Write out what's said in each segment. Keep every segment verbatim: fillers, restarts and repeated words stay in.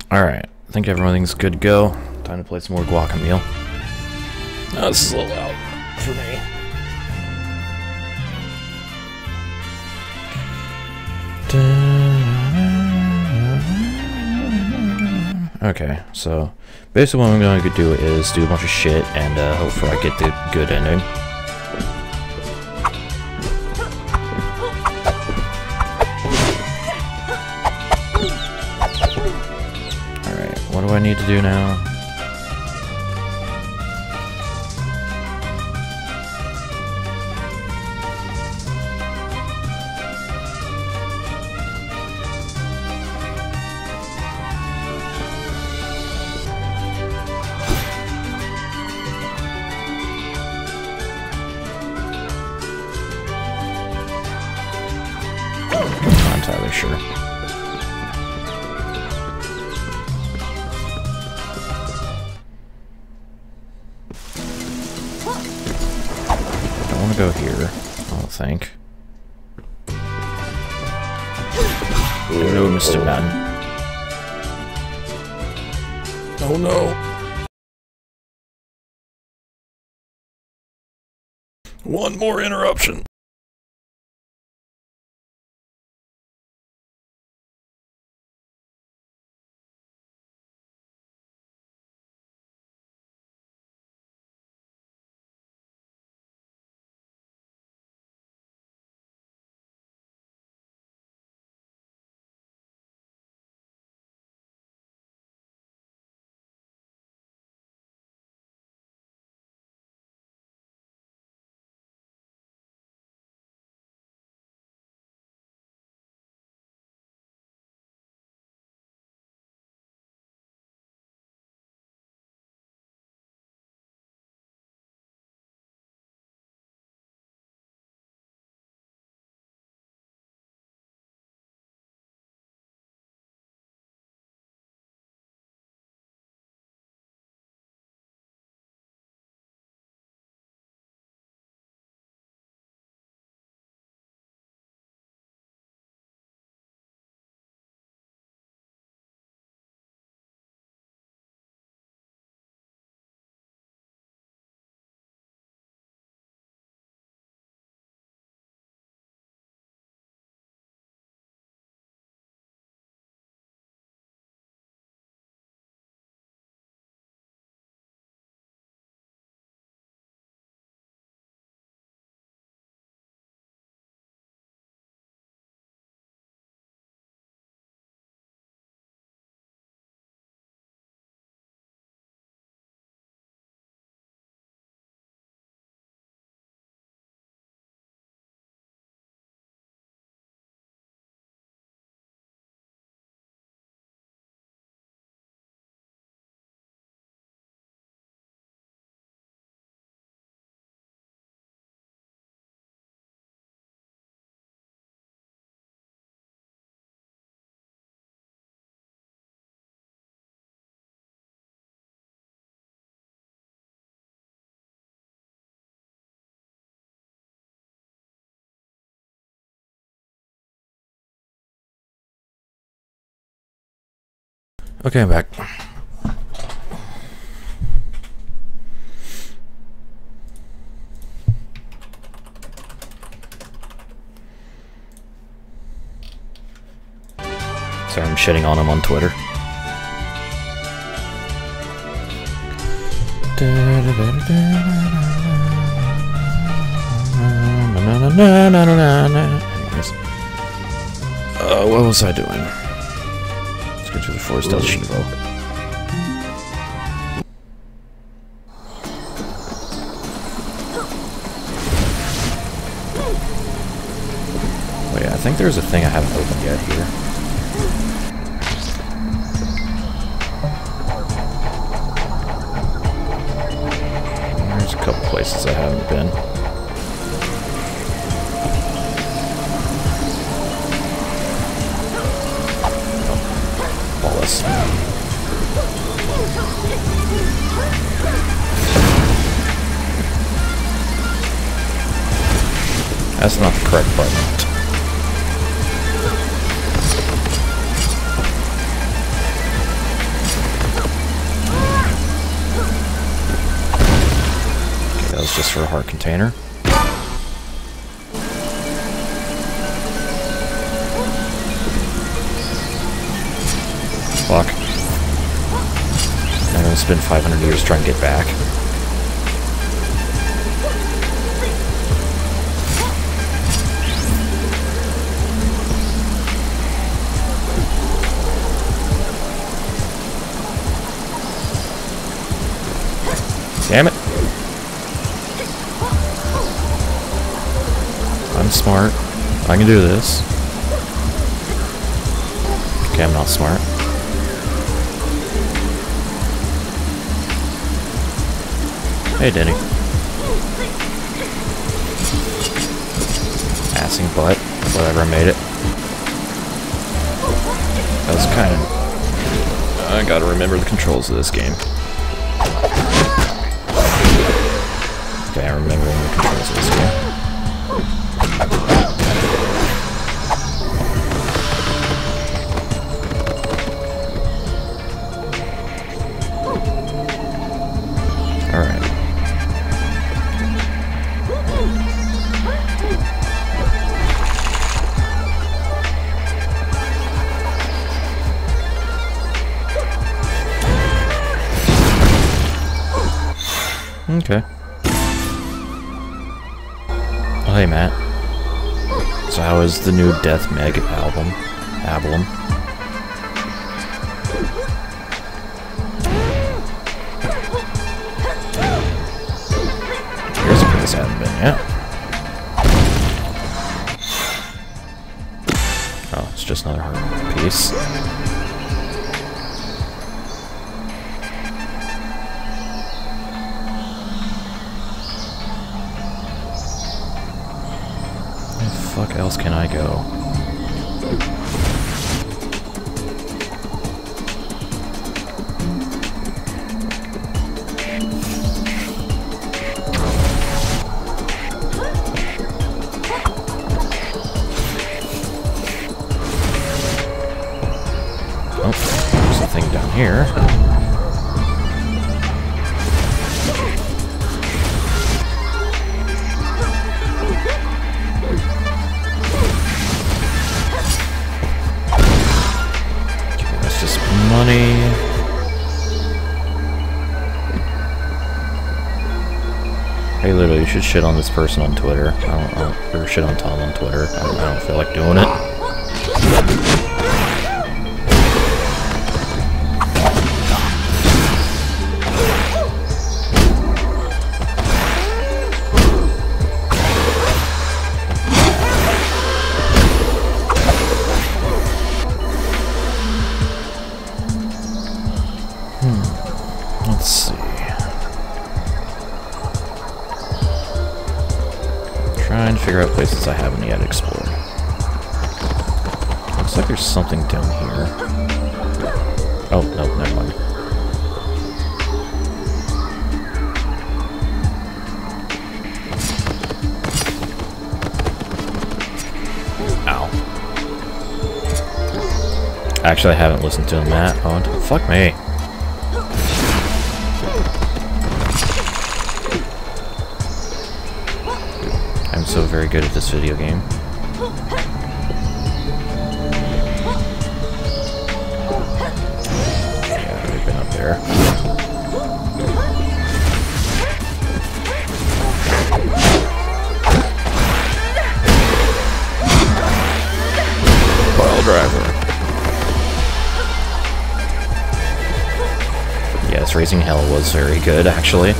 Alright, I think everything's good to go. Time to play some more Guacamelee. Oh, this is a little loud for me. Okay, so basically what I'm going to do is do a bunch of shit and uh, hopefully I get the good ending. Alright, what do I need to do now? Not entirely sure. I don't want to go here, I don't think. Hello, Mister Nunn. Oh no! One more interruption! Okay, I'm back. Sorry, I'm shitting on him on Twitter. Anyways. Uh, what was I doing? Let's go to the Forest El Chivo. Wait, I think there's a thing I haven't opened yet here. There's a couple places I haven't been. Wallace. That's not the correct button. this for a heart container. Fuck. I'm gonna spend five hundred years trying to get back. Damn it. I'm smart. I can do this. Okay, I'm not smart. Hey, Denny. Assing butt. Whatever, I made it. That was kind of... I gotta remember the controls of this game. Okay, I'm remembering the controls of this game. Alright. Okay. Oh, hey, Matt. So how is the new Death Meg album? Album? Here's a place I haven't been yet. Oh, it's just another heart piece. Where the fuck else can I go? Oh, there's a thing down here. Money. Hey, Ludo, you should shit on this person on Twitter. I don't, I don't or shit on Tom on Twitter. I don't, I don't feel like doing it. Let's see. Trying to figure out places I haven't yet explored. Looks like there's something down here. Oh, no, never mind. Ow. Actually, I haven't listened to him, Matt. Oh, fuck me. I'm so very good at this video game. Yeah, we've been up there. Pile driver. Yes, Raising Hell was very good, actually.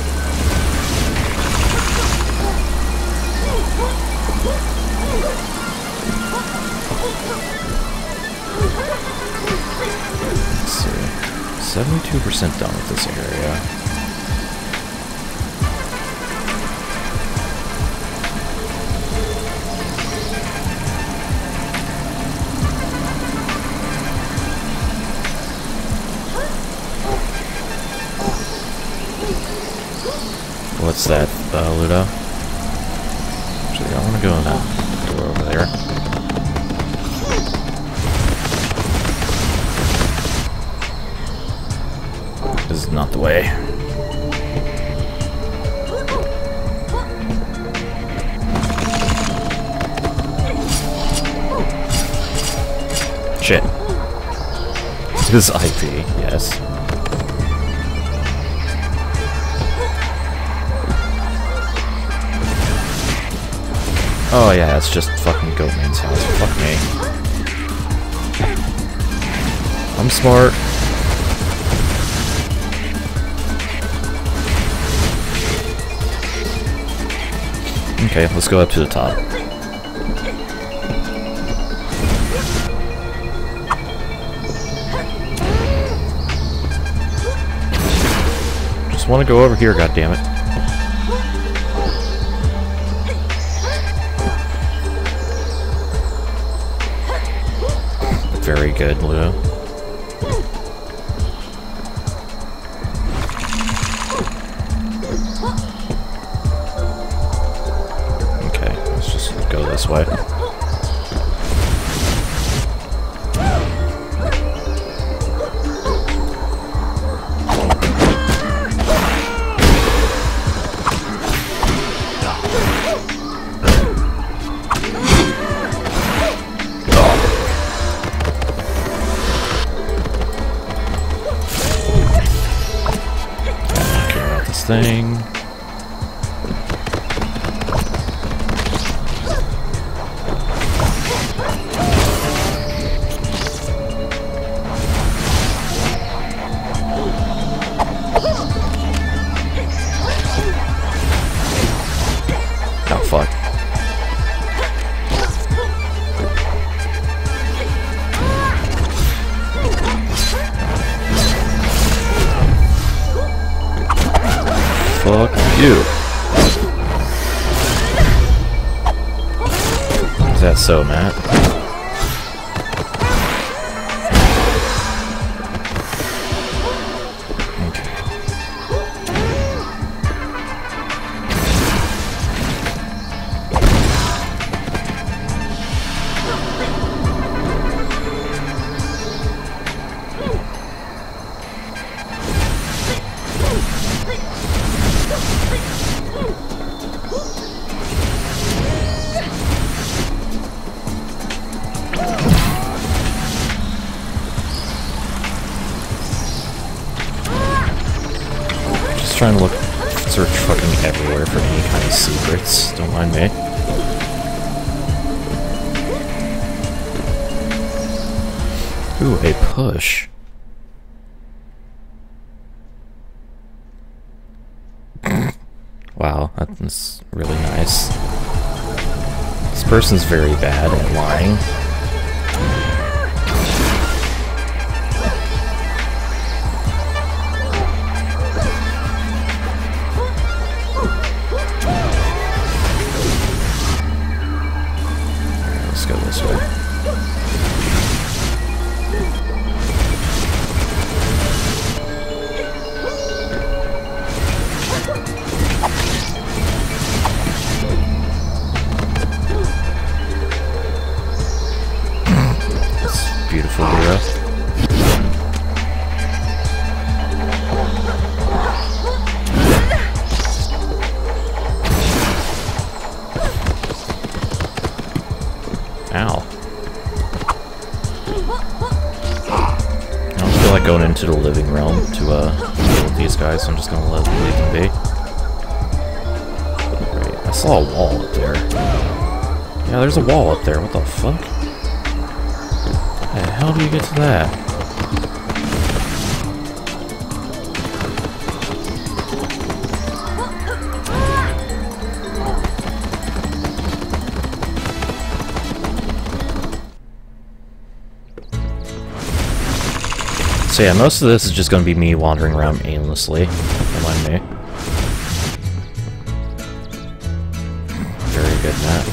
seventy-two percent done with this area. What's that, uh, Ludo? Actually, I want to go in that door over there. This is not the way. Shit. This is I P, yes. Oh yeah, it's just fucking Goatman's house. Fuck me. I'm smart. Okay, let's go up to the top. Just want to go over here, goddammit. Very good, Ludo. Okay, let's just go this way. Thing. Oh fuck. Fuck you. Is that so, Matt? Trying to look, search fucking everywhere for any kind of secrets. Don't mind me. Ooh, a push. Wow, that's really nice. This person's very bad at lying. Let's go this way. It's beautiful, Hero. Ow. I don't feel like going into the living realm to uh, deal with these guys, so I'm just gonna let leave them be. Right, I saw a wall up there. Yeah, there's a wall up there. What the fuck? How the hell do you get to that? So yeah, most of this is just going to be me wandering around aimlessly. Don't mind me. Very good, Matt.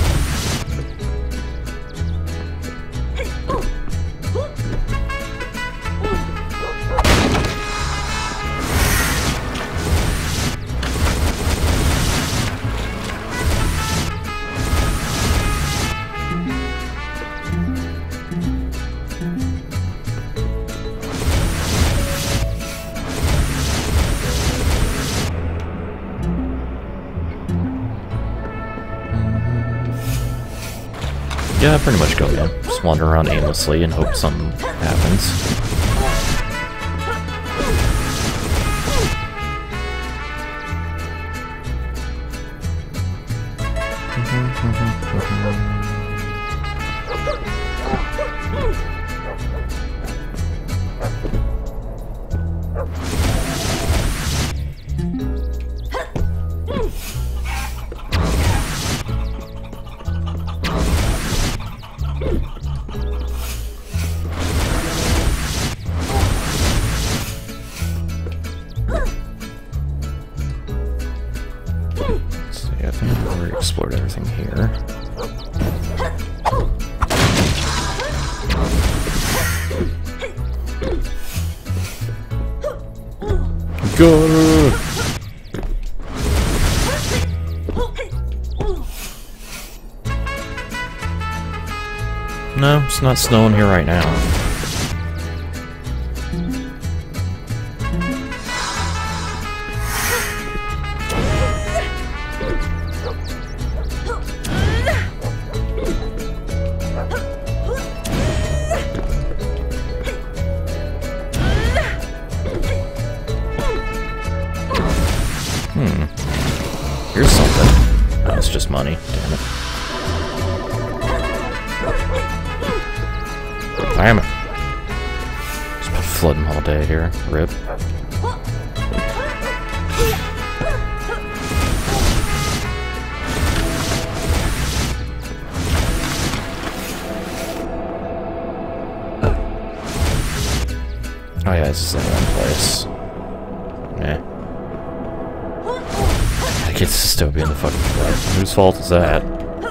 Yeah, I pretty much go in. Just wander around aimlessly and hope something happens. Explored everything here. Go! No, it's not snowing here right now. Hmm. Here's something. Oh, it's just money. Damn it. Damn it. Just been flooding all day here. Rip. Oh yeah, this is the one place. Nah. I get to still be in the fucking flood. Whose fault is that?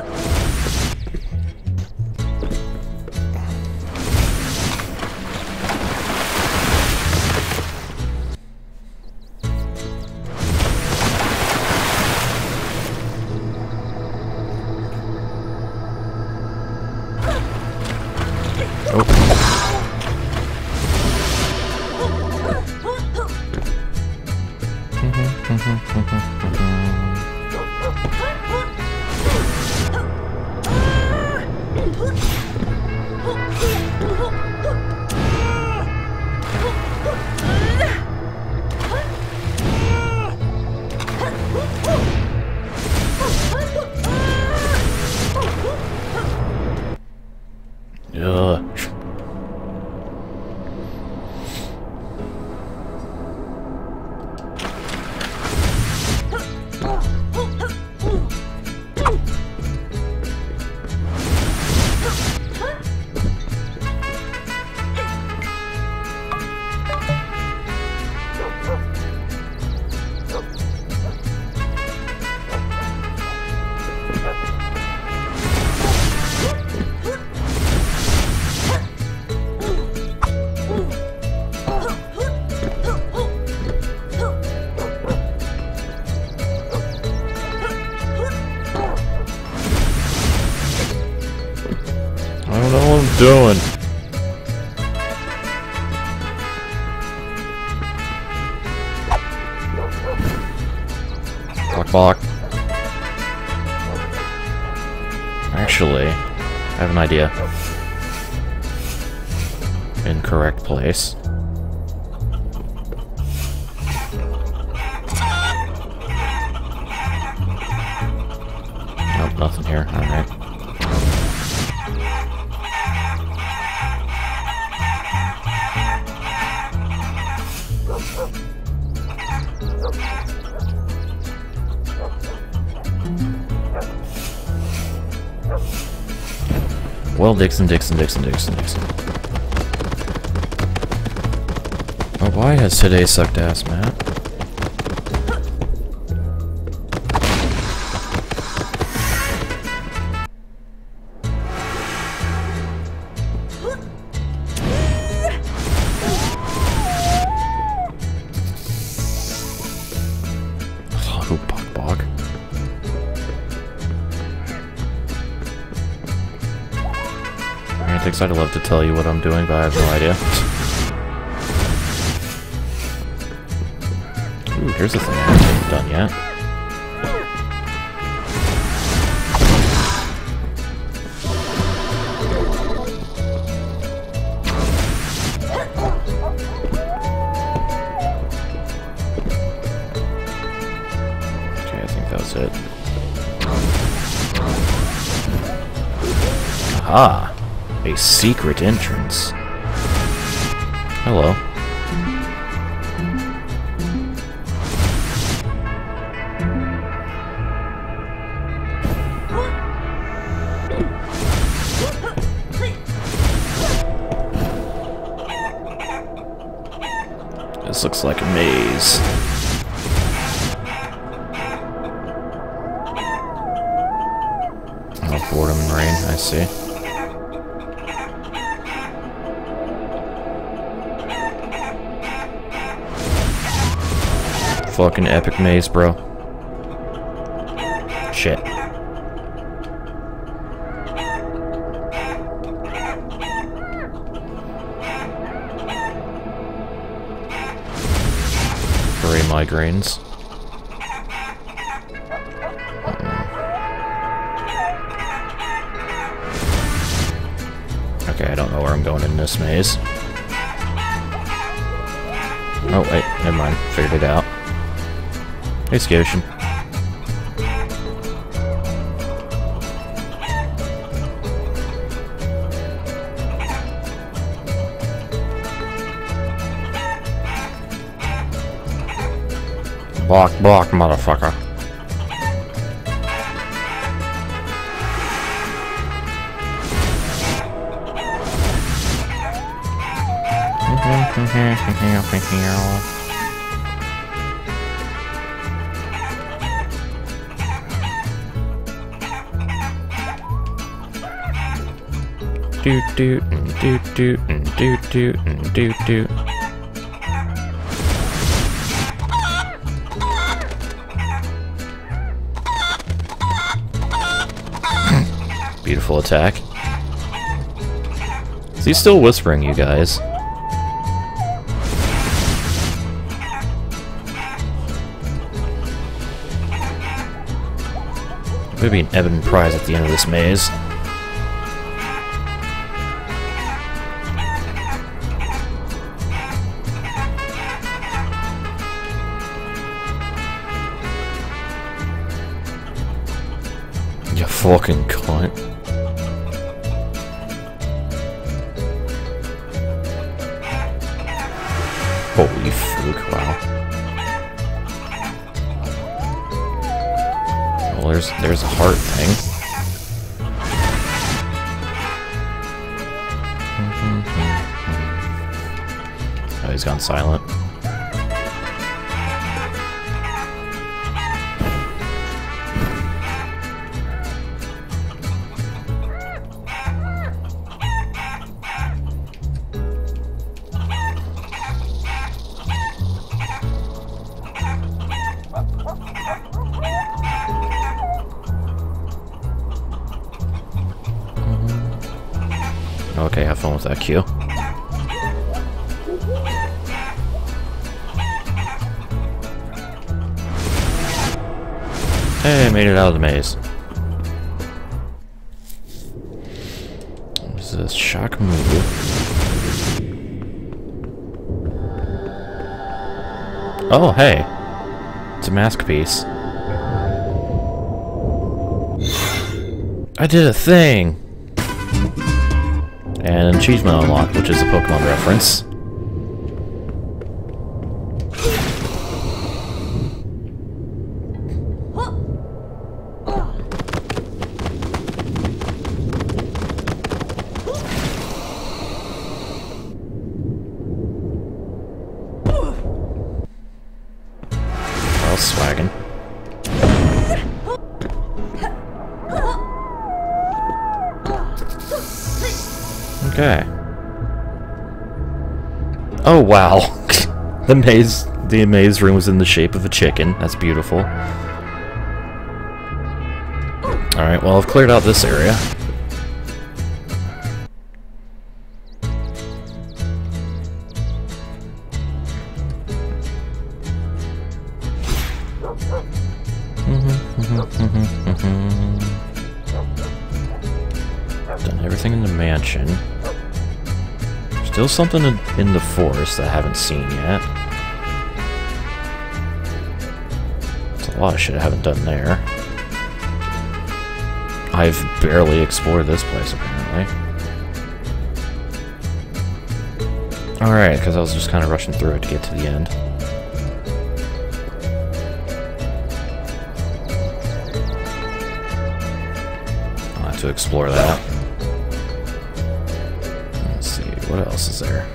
Ugh. I don't know what I'm doing. Block, block. Actually, I have an idea. Incorrect place. Nope, nothing here. Alright. Well, Dixon, Dixon, Dixon, Dixon, Dixon. Oh, why has today sucked ass, Matt? Oh, bog, bog. Antics, I'd love to tell you what I'm doing, but I have no idea. Ooh, here's the thing I haven't done yet. Aha! A secret entrance. Hello. This looks like a maze. Oh, boredom and rain, I see. Fucking epic maze, bro. Shit. Furry migraines. Okay, I don't know where I'm going in this maze. Oh, wait, never mind. Figured it out. Hey, Scotian. Block, block, motherfucker. Do do do do do do do do. Beautiful attack. Is he still whispering, you guys? Maybe an Ebon prize at the end of this maze. You fucking cunt. Holy fuck, wow. Well, there's, there's a heart thing. Oh, he's gone silent. Okay, have fun with that Q. Hey, made it out of the maze. What is this? Shock move. Oh, hey. It's a mask piece. I did a thing! And an achievement unlocked, which is a Pokemon reference. Well, swaggin'. Okay. Oh wow. the maze the maze room was in the shape of a chicken. That's beautiful. Alright, well I've cleared out this area. Done everything in the mansion. Still something in, in the forest that I haven't seen yet. There's a lot of shit I haven't done there. I've barely explored this place, apparently. apparently. Alright, because I was just kind of rushing through it to get to the end. I'll have to explore that. Let's see, what else is there?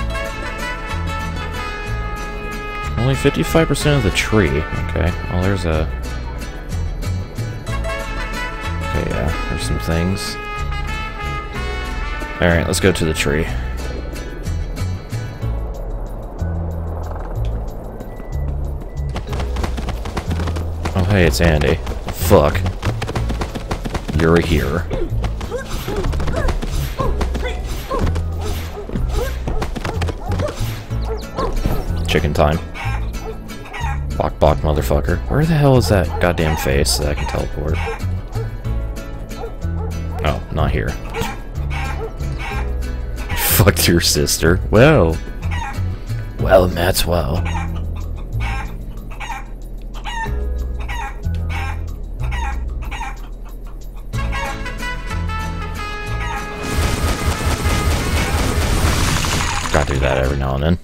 Only fifty-five percent of the tree. Okay, well there's a... Okay, yeah, there's some things. Alright, let's go to the tree. Oh hey, it's Andy. Fuck. You're here. Chicken time. Bok bok, motherfucker. Where the hell is that goddamn face that I can teleport? Oh, not here. Fucked your sister. Well. Well, that's well. Gotta do that every now and then.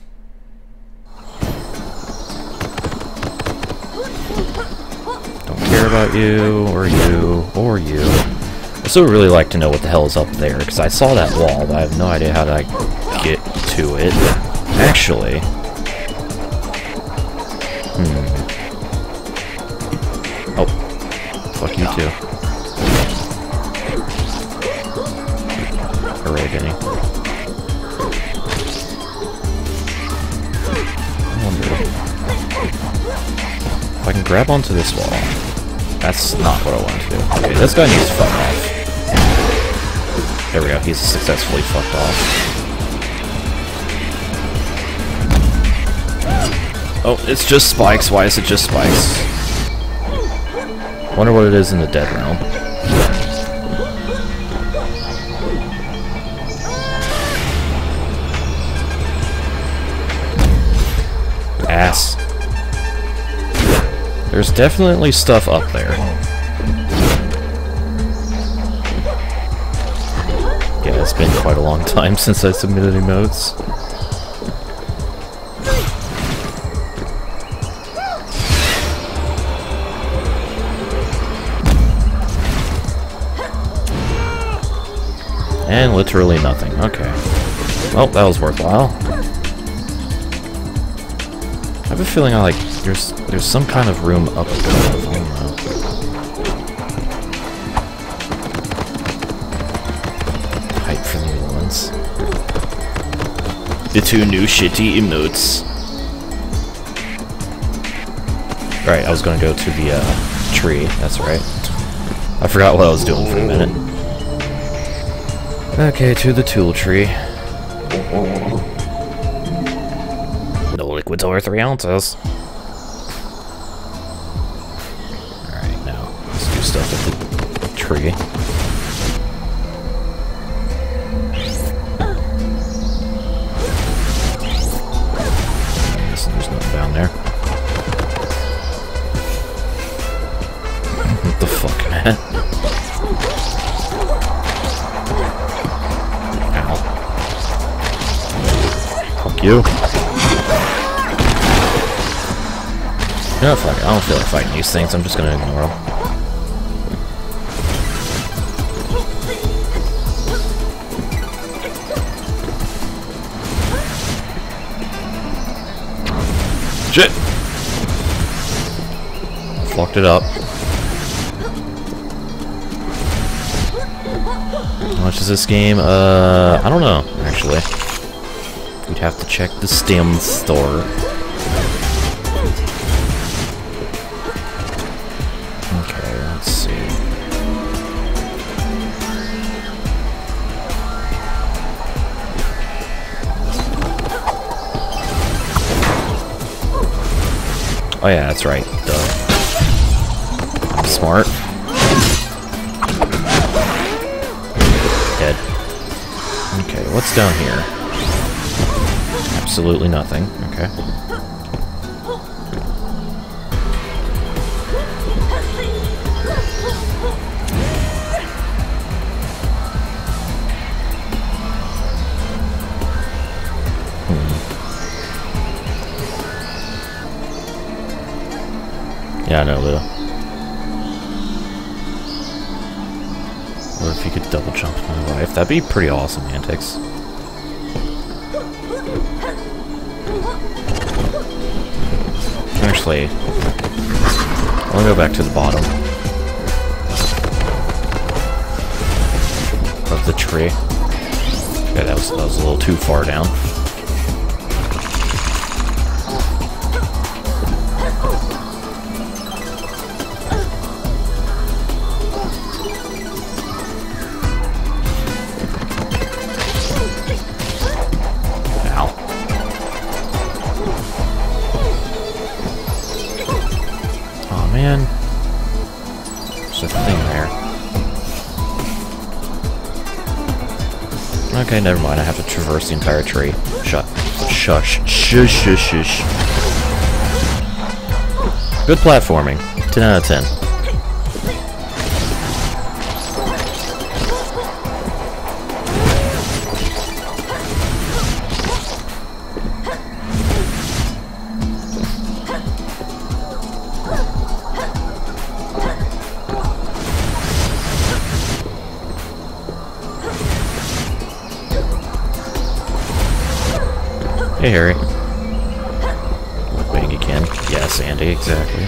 Don't care about you, or you, or you. I still really like to know what the hell is up there, because I saw that wall, but I have no idea how to get to it. Actually. Hmm. Oh. Fuck you too. Hooray, Vinny. I wonder if I can grab onto this wall. That's not what I wanted to do. Okay, this guy needs to fuck off. There we go, he's successfully fucked off. Oh, it's just spikes. Why is it just spikes? Wonder what it is in the dead realm. Ass. There's definitely stuff up there. Yeah, it's been quite a long time since I submitted emotes. And literally nothing. Okay. Well, that was worthwhile. I have a feeling I like there's there's some kind of room up above. I don't know. Hype for the new ones. The two new shitty emotes. Right, I was gonna go to the uh, tree. That's right. I forgot what I was doing for a minute. Okay, to the tool tree. No liquids over three ounces. Alright, now let's do stuff at the tree. Listen, there's nothing down there. What the fuck, man? Ow. Fuck you. No, fuck it. I don't feel like fighting these things. I'm just gonna ignore them. Shit! Fucked it up. How much is this game? Uh, I don't know, actually. We'd have to check the Steam store. Let's see. Oh yeah, that's right. Duh. I'm smart. Dead. Okay, what's down here? Absolutely nothing. Okay. Yeah, I know, Lou. What if you could double jump my life? That'd be pretty awesome, Antics. Actually, I'll go back to the bottom of the tree. Okay, that was, that was a little too far down. Man, there's a thing there. Okay, never mind. I have to traverse the entire tree. Shut. Shush. Shush, shush, shush. Good platforming. ten out of ten. Hey, Harry. Bang again. Yes, Andy, exactly.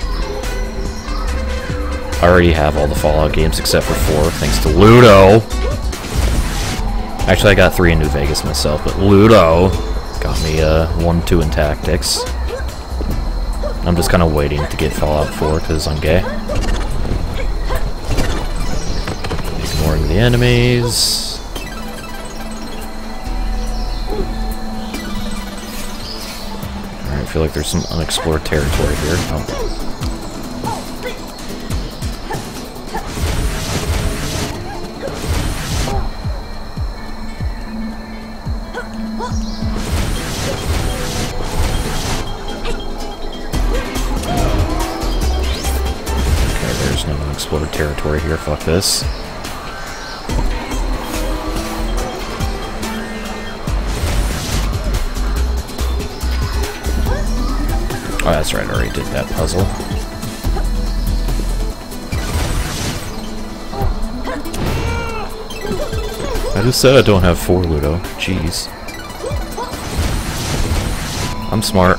I already have all the Fallout games except for four, thanks to Ludo. Actually, I got three in New Vegas myself, but Ludo got me uh, one, two in Tactics. I'm just kind of waiting to get Fallout four because I'm gay. Ignoring the enemies. I feel like there's some unexplored territory here. Oh. Okay, there's no unexplored territory here. Fuck this. Oh, that's right, I already did that puzzle. I just said I don't have four, Ludo. Jeez. I'm smart.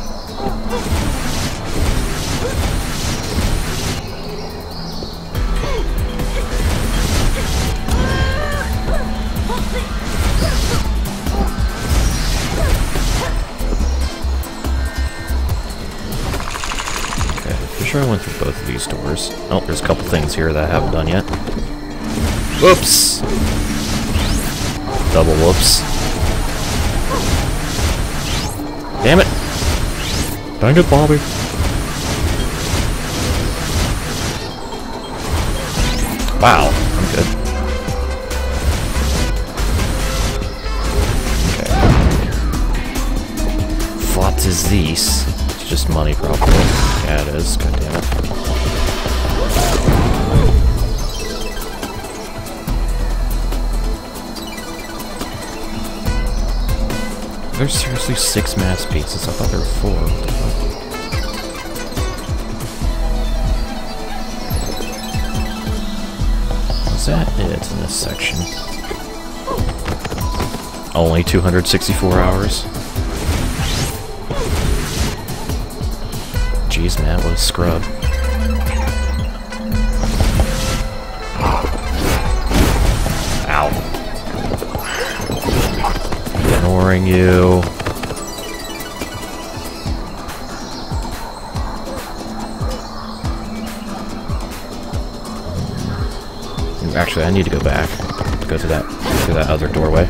Sure, I went through both of these doors. Oh, there's a couple things here that I haven't done yet. Whoops! Double whoops. Damn it! Dang it, Bobby. Wow, I'm good. Okay. What is this? It's just money, probably. Yeah, it is. God damn it. There's seriously six mass pieces. I thought there were four. What the fuck? Is that it in this section? Only two hundred sixty-four hours? Jeez, man, what a scrub. Ow. Ignoring you. Actually, I need to go back. Go to that, to that other doorway.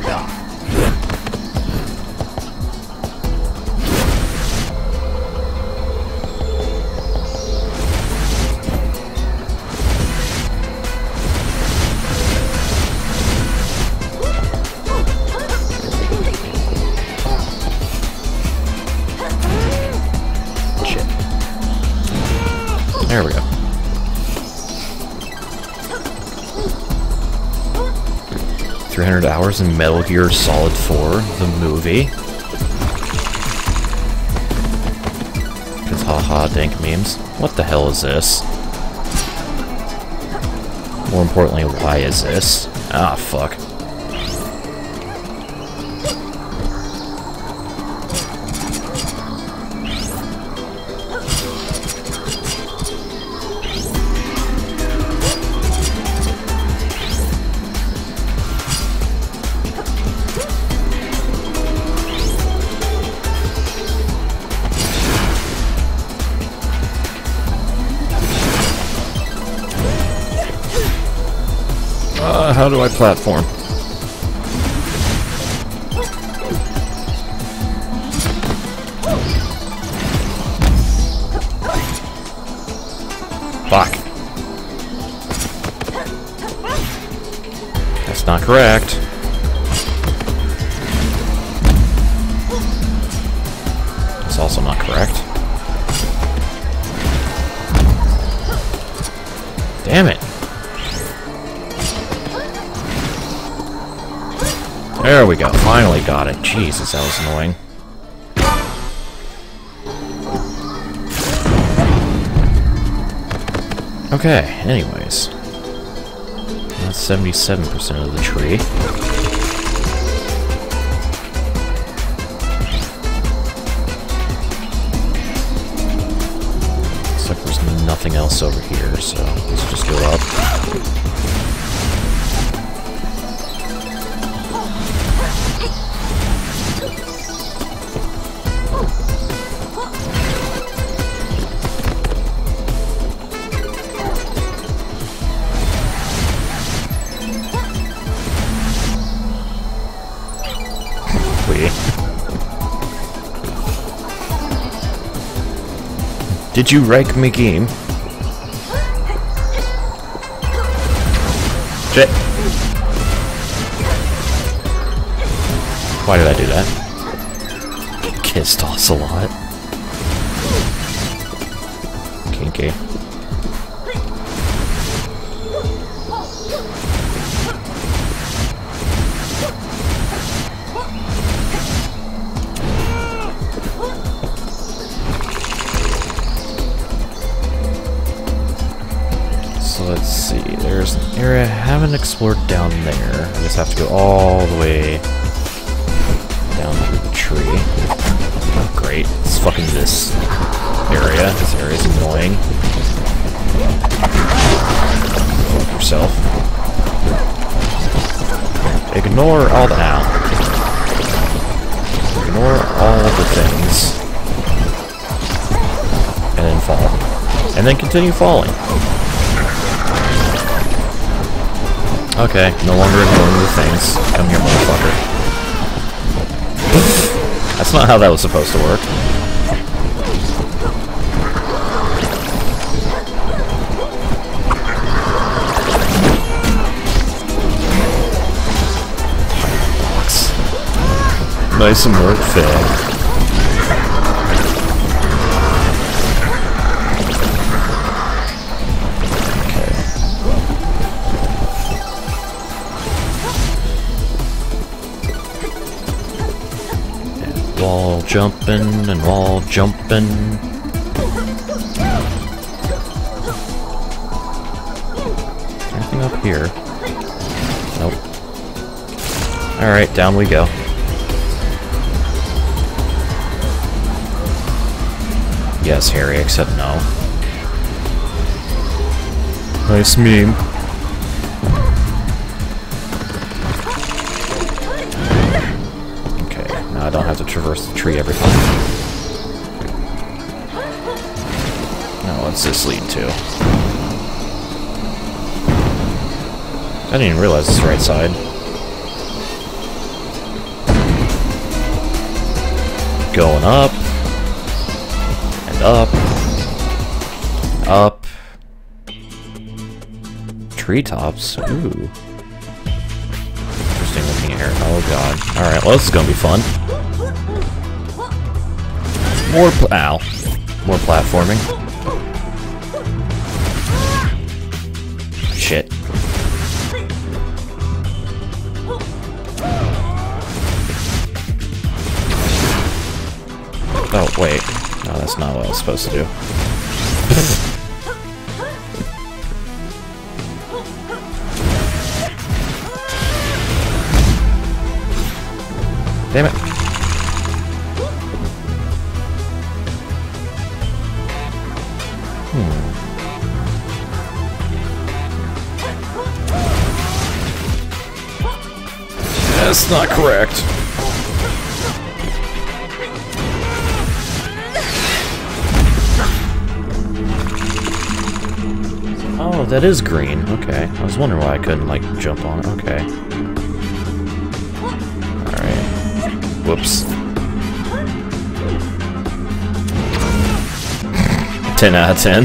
There we go. three hundred hours in Metal Gear Solid four, the movie. Because haha, Haha, dank memes. What the hell is this? More importantly, why is this? Ah, fuck. Uh, how do I platform? Fuck. That's not correct. That's also not correct. Damn it. There we go. Finally got it. Jesus, that was annoying. Okay, anyways. That's seventy-seven percent of the tree. Looks like there's nothing else over here, so let's just go up. Did you wreck me game? Shit. Why did I do that? Kissed Ocelot. Kinky. Let's see, there's an area I haven't explored down there. I just have to go all the way down through the tree. Oh, great. It's fucking this area. This area's annoying. Fuck yourself. Ignore all the... Ow. Ignore all the things. And then fall. And then continue falling. Okay, no longer ignoring the things. Come here, motherfucker. That's not how that was supposed to work. Nice and work, fed. Wall jumping and wall jumping. Anything up here? Nope. Alright, down we go. Yes, Harry, except no. Nice meme. I don't have to traverse the tree every time. Now, what's this lead to? I didn't even realize it's the right side. Going up. And up. Up. Treetops. Ooh. Interesting looking here. Oh god. Alright, well this is gonna be fun. More pl- ow. More platforming. Shit. Oh, wait. No, that's not what I was supposed to do. Damn it. Hmm. That's not correct. Oh, that is green. Okay. I was wondering why I couldn't, like, jump on it. Okay. Alright. Whoops. ten out of ten.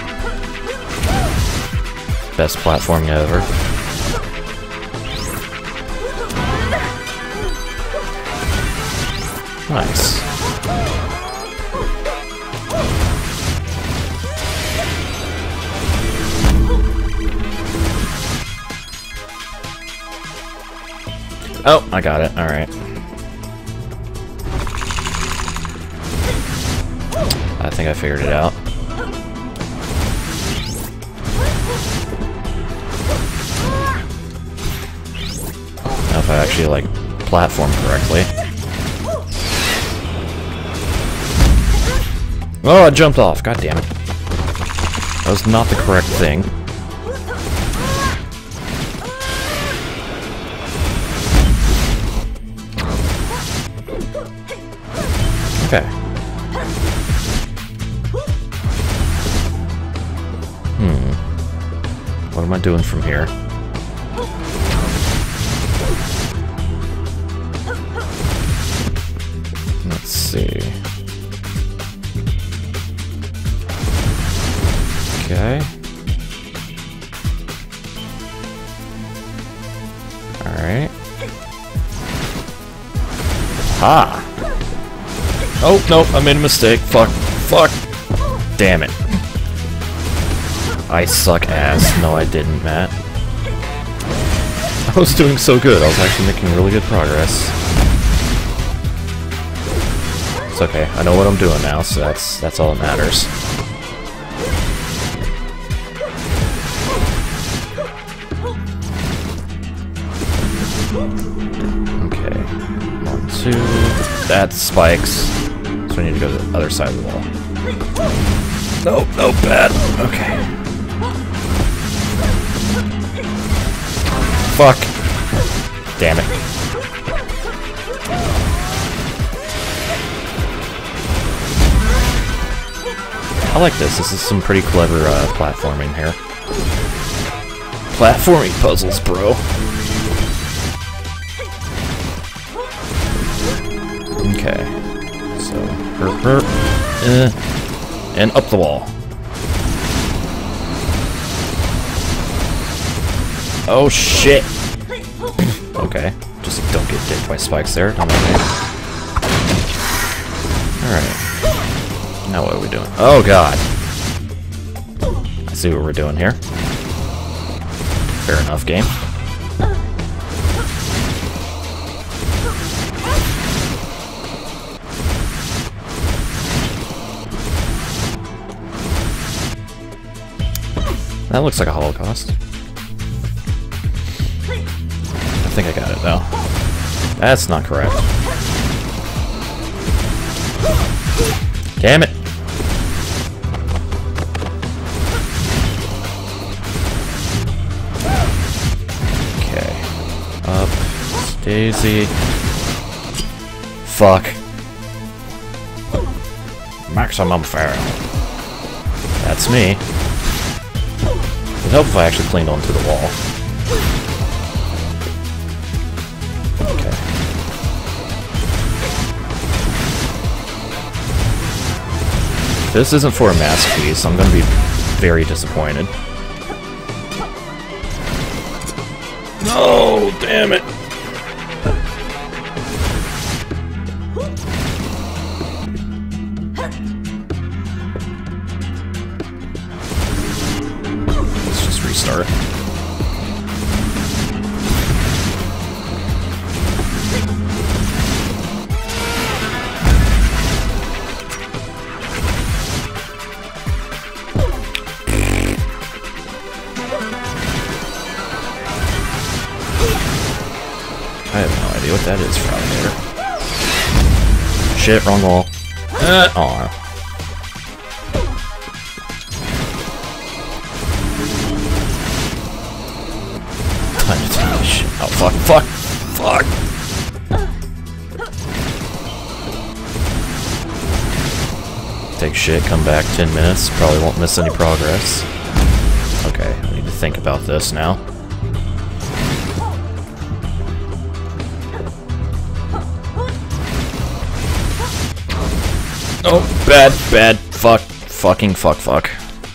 Best platforming ever. Nice. Oh, I got it. Alright. I think I figured it out. Now if I actually, like, platform correctly. Oh, I jumped off. God damn it. That was not the correct thing. Okay. Hmm. What am I doing from here? Let's see. Okay. Alright. Ha! Oh, no, I made a mistake. Fuck. Fuck. Damn it. I suck ass. No, I didn't, Matt. I was doing so good. I was actually making really good progress. It's okay. I know what I'm doing now, so that's that's all that matters. Okay. One, two. That's spikes. So I need to go to the other side of the wall. Nope, nope, bad. Okay. Fuck. Damn it. I like this. This is some pretty clever uh, platforming here. Platforming puzzles, bro. Okay. So, herp, herp, eh, and up the wall. Oh shit! Okay, just don't get dicked by spikes there. Don't mind me. Alright. Now what are we doing? Oh god! I see what we're doing here. Fair enough, game. That looks like a Holocaust. I think I got it, though. That's not correct. Damn it! Okay. Up. Daisy. Fuck. Maximum Pharaoh. That's me. It would help if I actually cleaned onto the wall. Okay. If this isn't for a masterpiece, I'm gonna be very disappointed. No, damn it! Restart. that is Frogger. Shit, wrong wall. Uh, aw. Time to take this shit. Oh, fuck, fuck, fuck! Take shit, come back ten minutes. Probably won't miss any progress. Okay, I need to think about this now. Oh, bad, bad, fuck, fucking fuck, fuck.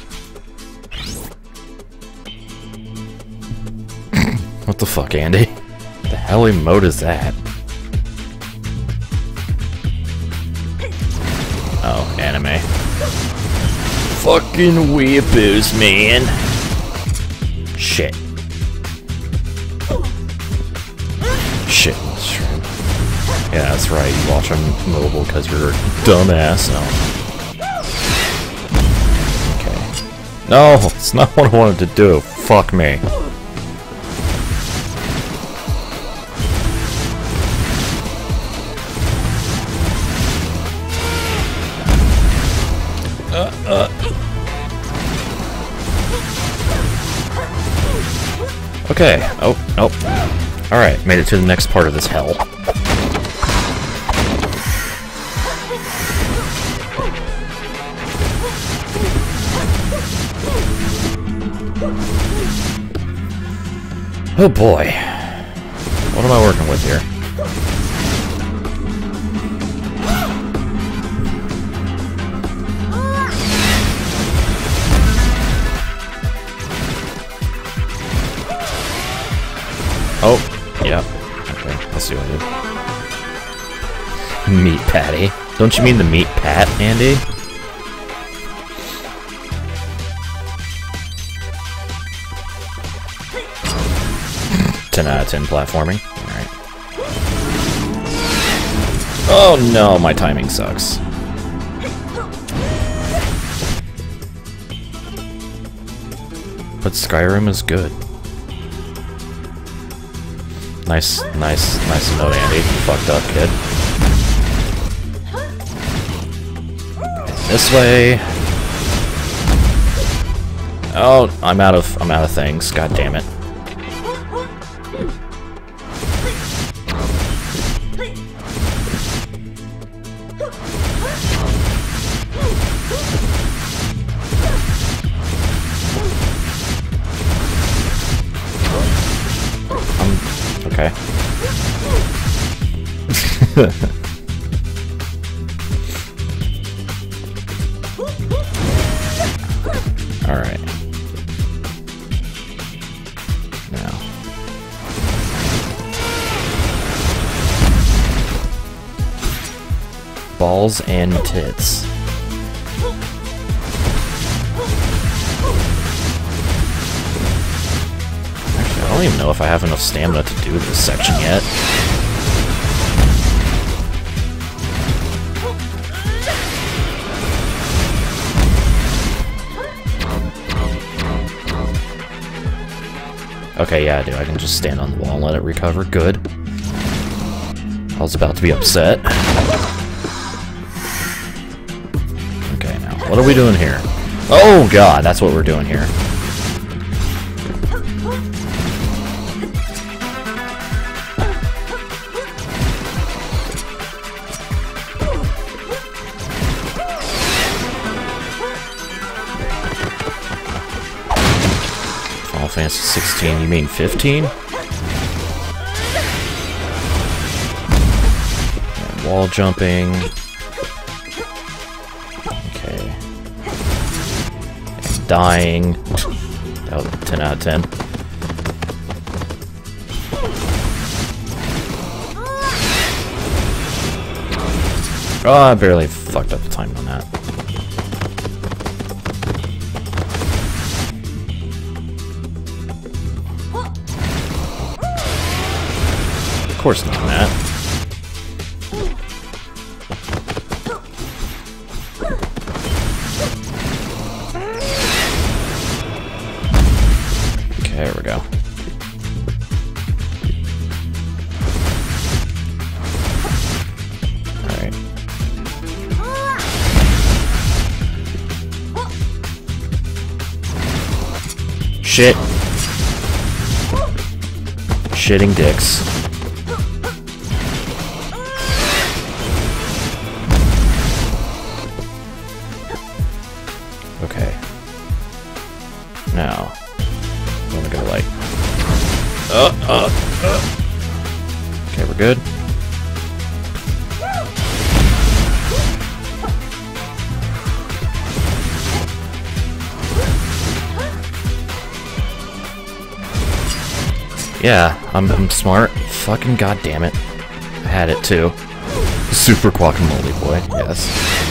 What the fuck, Andy? The hell emote is that? Oh, anime. Fucking weeaboos, man. Shit. Shit, shrimp. Yeah, that's right, you watch on mobile because you're a dumbass. No. Okay. No, it's not what I wanted to do. Fuck me. Uh, uh. Okay. Oh, nope. Alright, made it to the next part of this hell. Oh boy. What am I working with here? Oh, yeah. Okay, let's see what I do. Meat patty. Don't you mean the meat pat, Andy? ten out of ten platforming. Alright. Oh no, my timing sucks. But Skyrim is good. Nice, nice, nice note, Andy. You fucked up, kid. This way. Oh, I'm out of I'm out of things. God damn it. Okay. Alright. Now. Balls and tits. Actually, I don't even know if I have enough stamina to do this section yet. Okay, yeah, I do. I can just stand on the wall and let it recover. Good. I was about to be upset. Okay, now, what are we doing here? Oh, God, that's what we're doing here. Final Fantasy sixteen, you mean fifteen? And wall jumping. Okay. And dying. Oh, ten out of ten. Oh, I barely fucked up the time on that. Of course not, Matt. Okay, there we go. shit. Shitting dicks. Okay. Now, I'm gonna go like... Uh, uh, uh. Okay, we're good. Yeah, I'm, I'm smart. Fucking goddammit. I had it too. Super guacamole boy, yes.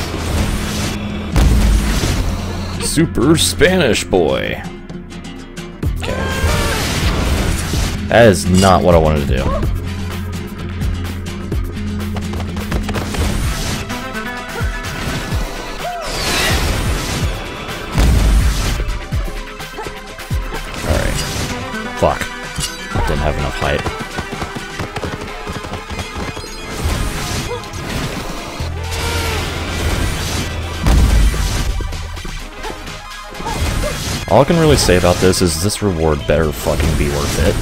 Super Spanish boy. Okay. That is not what I wanted to do. Alright. Fuck. Didn't have enough height. All I can really say about this is this reward better fucking be worth it.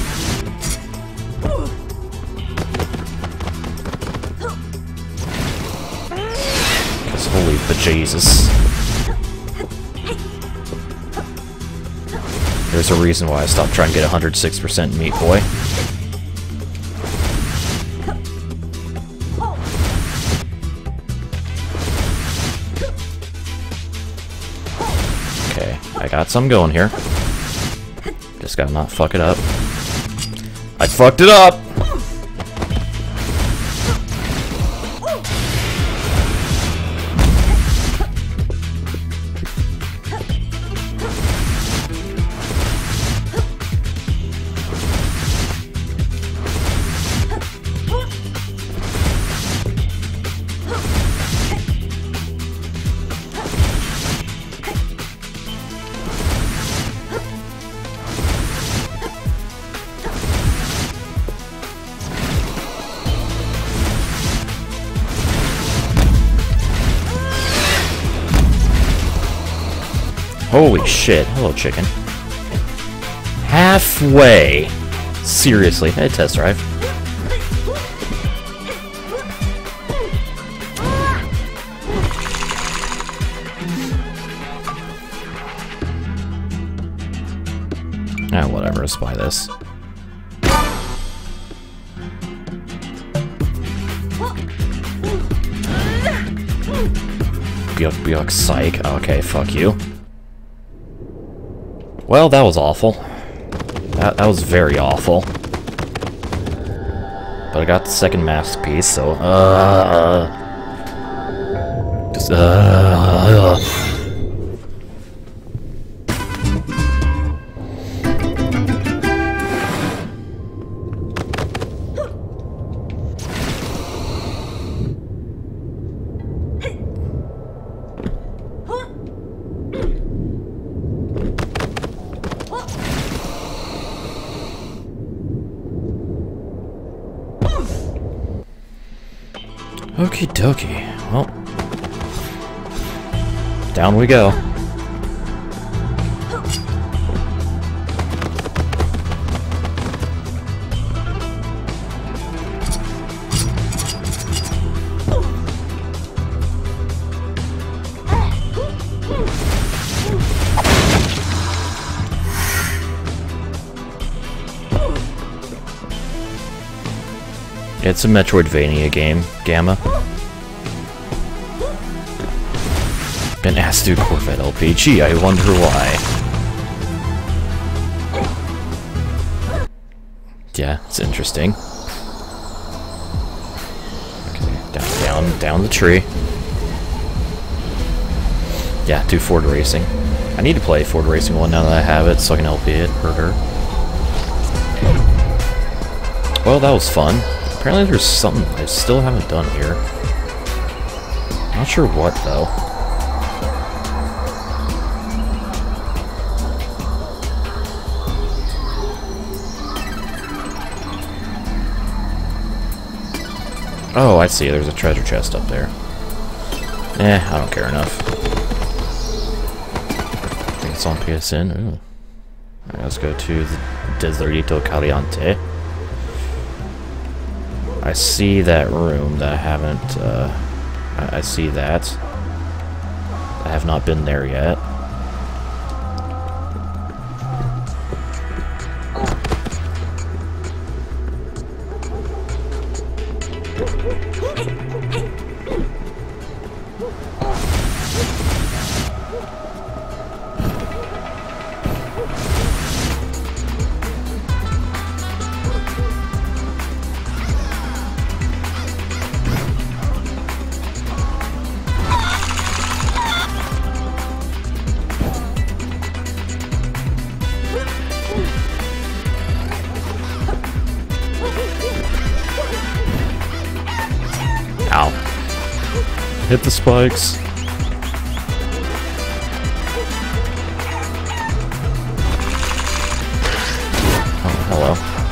Because holy bejesus. There's a reason why I stopped trying to get one hundred six percent Meat Boy. Okay, I got some going here. Just gotta not fuck it up. I fucked it up! Holy shit. Hello, chicken. Halfway. Seriously. Hey, test drive. Ah, whatever. Let's buy this. Yuck, yuck, psych. Okay, fuck you. Well, that was awful. That, that was very awful. But I got the second masterpiece, so, uh... Just, uh... Okie dokie. Well, down we go. It's a Metroidvania game, Gamma. Been asked to do Corvette L P. Gee, I wonder why. Yeah, it's interesting. Okay, down, down, down the tree. Yeah, do Ford Racing. I need to play Ford Racing one now that I have it, so I can L P it for her. Well, that was fun. Apparently there's something I still haven't done here. Not sure what, though. Oh, I see. There's a treasure chest up there. Eh, I don't care enough. I think it's on P S N. Ooh. Alright, let's go to the Desertito Caliente. I see that room that I haven't, uh, I, I see that. I have not been there yet. Ow. Hit the spikes. Oh,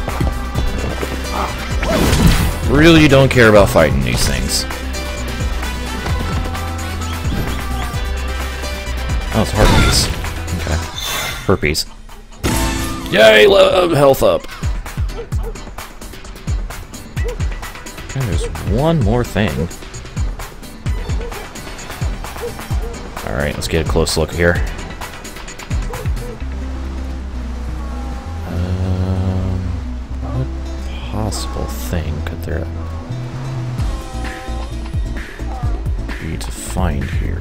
hello. Really don't care about fighting these things. Oh, it's herpes. Okay. Herpes. Yay, love health up. Okay, there's one more thing. Alright, let's get a close look here. Um, what possible thing could there be to find here?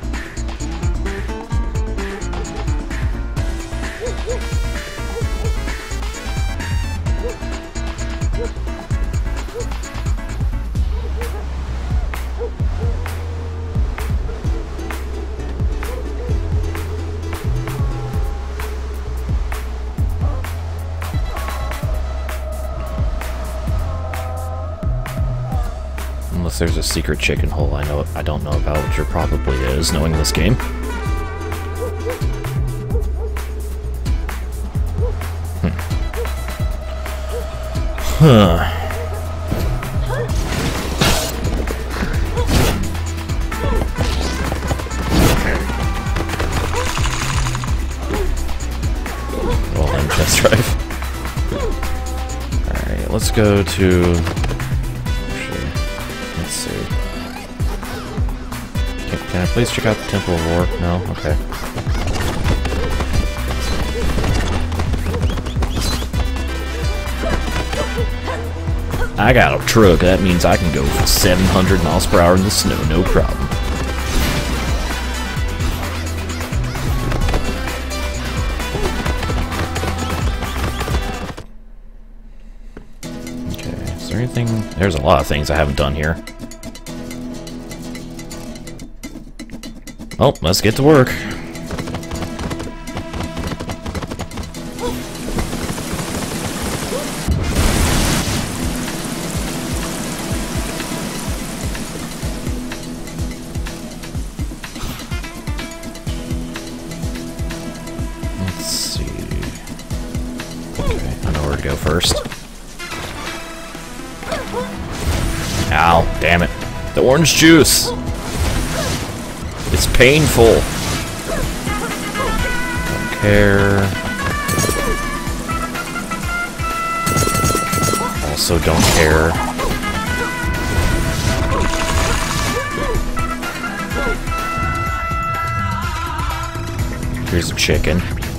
Unless there's a secret chicken hole I know I don't know about, which there probably is, knowing this game. Hmm. Huh. Well then, test drive. Alright, let's go to... Let's see. Can, can I please check out the Temple of War? No? Okay. I got a truck. That means I can go for seven hundred miles per hour in the snow, no problem. Okay, is there anything? There's a lot of things I haven't done here. Oh, let's get to work. Let's see. Okay, I know where to go first. Ow, damn it. The orange juice! It's painful. Don't care. Also don't care. Here's a chicken.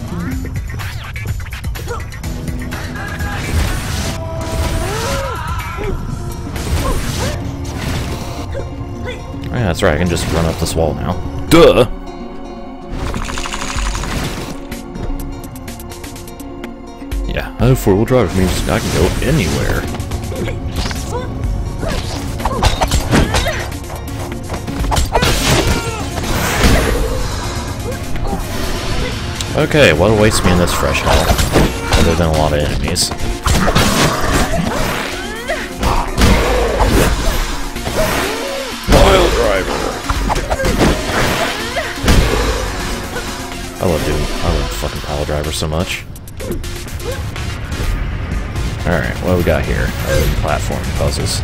Yeah, that's right, I can just run up this wall now. Duh! Yeah, I have four-wheel drive, which means I can go anywhere. Okay, what awaits me in this fresh hell? Other than a lot of enemies. Pile driver! I love doing, I love fucking pile driver so much. Alright, what do we got here? Other than platform puzzles.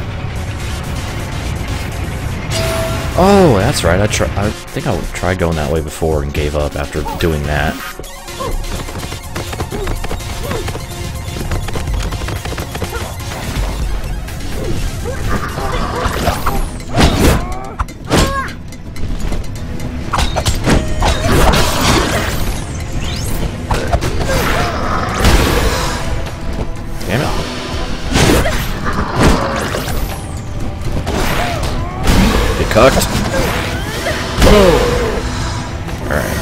Oh, that's right, I, try, I think I tried going that way before and gave up after doing that. cucked. Boom! Alright.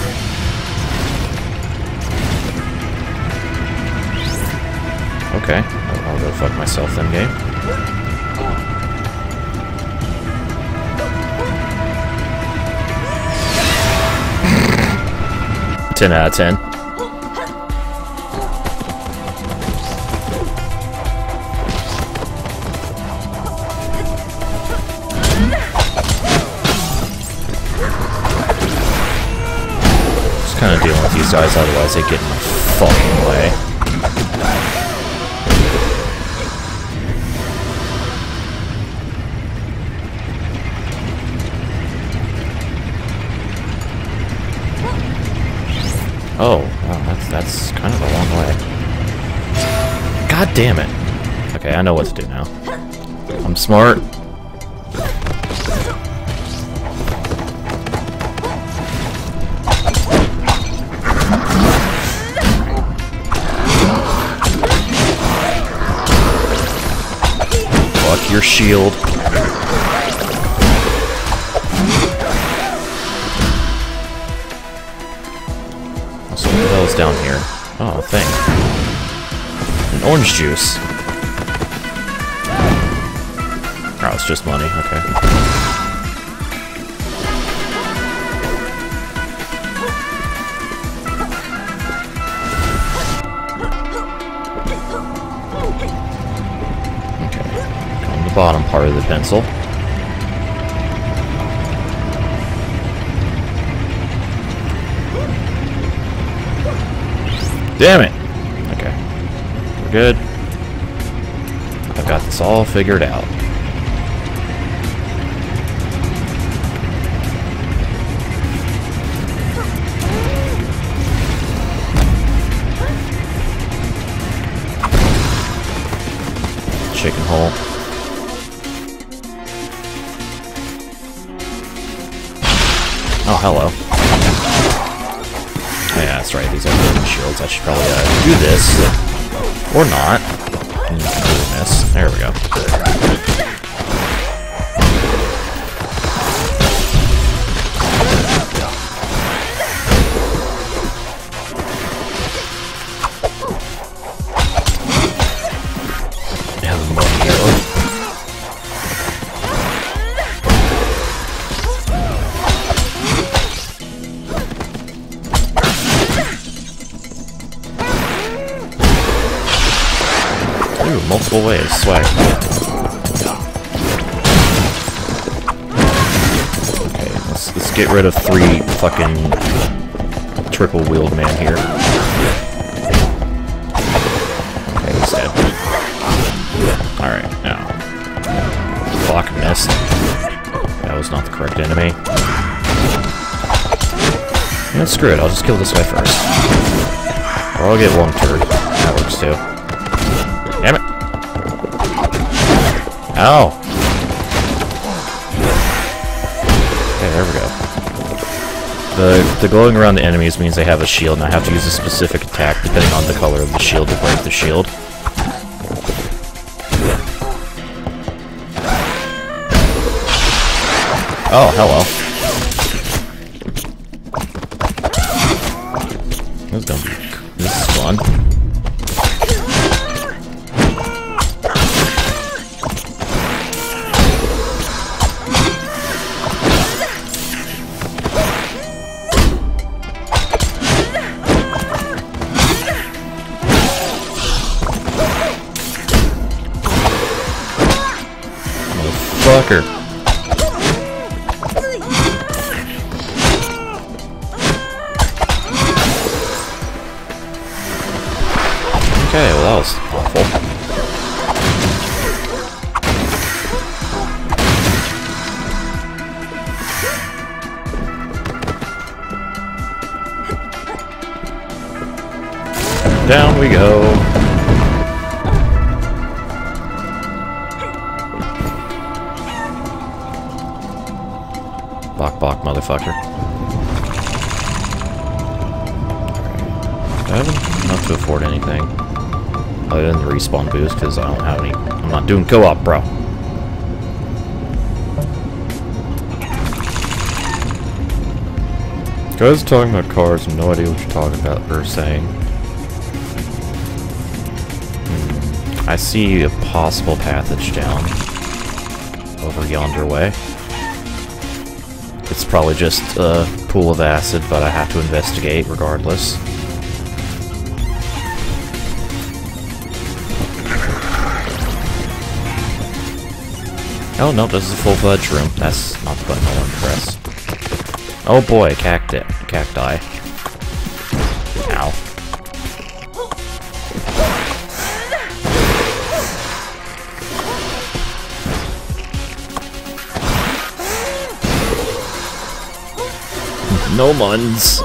Okay, I'll, I'll go fuck myself then, game. ten out of ten. Just kind of dealing with these guys, otherwise they get in my fucking way. Oh, wow, that's, that's kind of a long way. God damn it. Okay, I know what to do now. I'm smart. Fuck your shield. So what the hell is down here? Oh, a thing. An orange juice. Oh, it's just money, okay. Okay. On the bottom part of the pencil. Damn it! Okay. We're good. I've got this all figured out. Chicken hole. Oh, hello. Yeah, that's right, these are golden shields. I should probably uh, do this. Or not. Mm, miss. There we go. Yeah, the money here. Ooh, multiple ways, swag. Okay, let's, let's get rid of three fucking triple-wheeled man here. Okay, he's dead. Alright, now. Fuck, missed. That was not the correct enemy. Yeah, screw it, I'll just kill this guy first. Or I'll get one turd. That works too. Damn it! Ow! Okay, there we go. The, the glowing around the enemies means they have a shield, and I have to use a specific attack depending on the color of the shield to break the shield. Oh, hello. This is gonna be... this is fun. Fucker. Okay, well that was awful. Down we go. Bok bok, motherfucker. I have enough to afford anything other than the respawn boost because I don't have any. I'm not doing co-op, bro. Guys talking about cars, no idea what you're talking about or saying. Hmm. I see a possible passage down over yonder way. It's probably just a pool of acid, but I have to investigate regardless. Oh no, this is a full-fledged room. That's not the button I want to press. Oh boy, cacti. Cacti. Ow. No muns.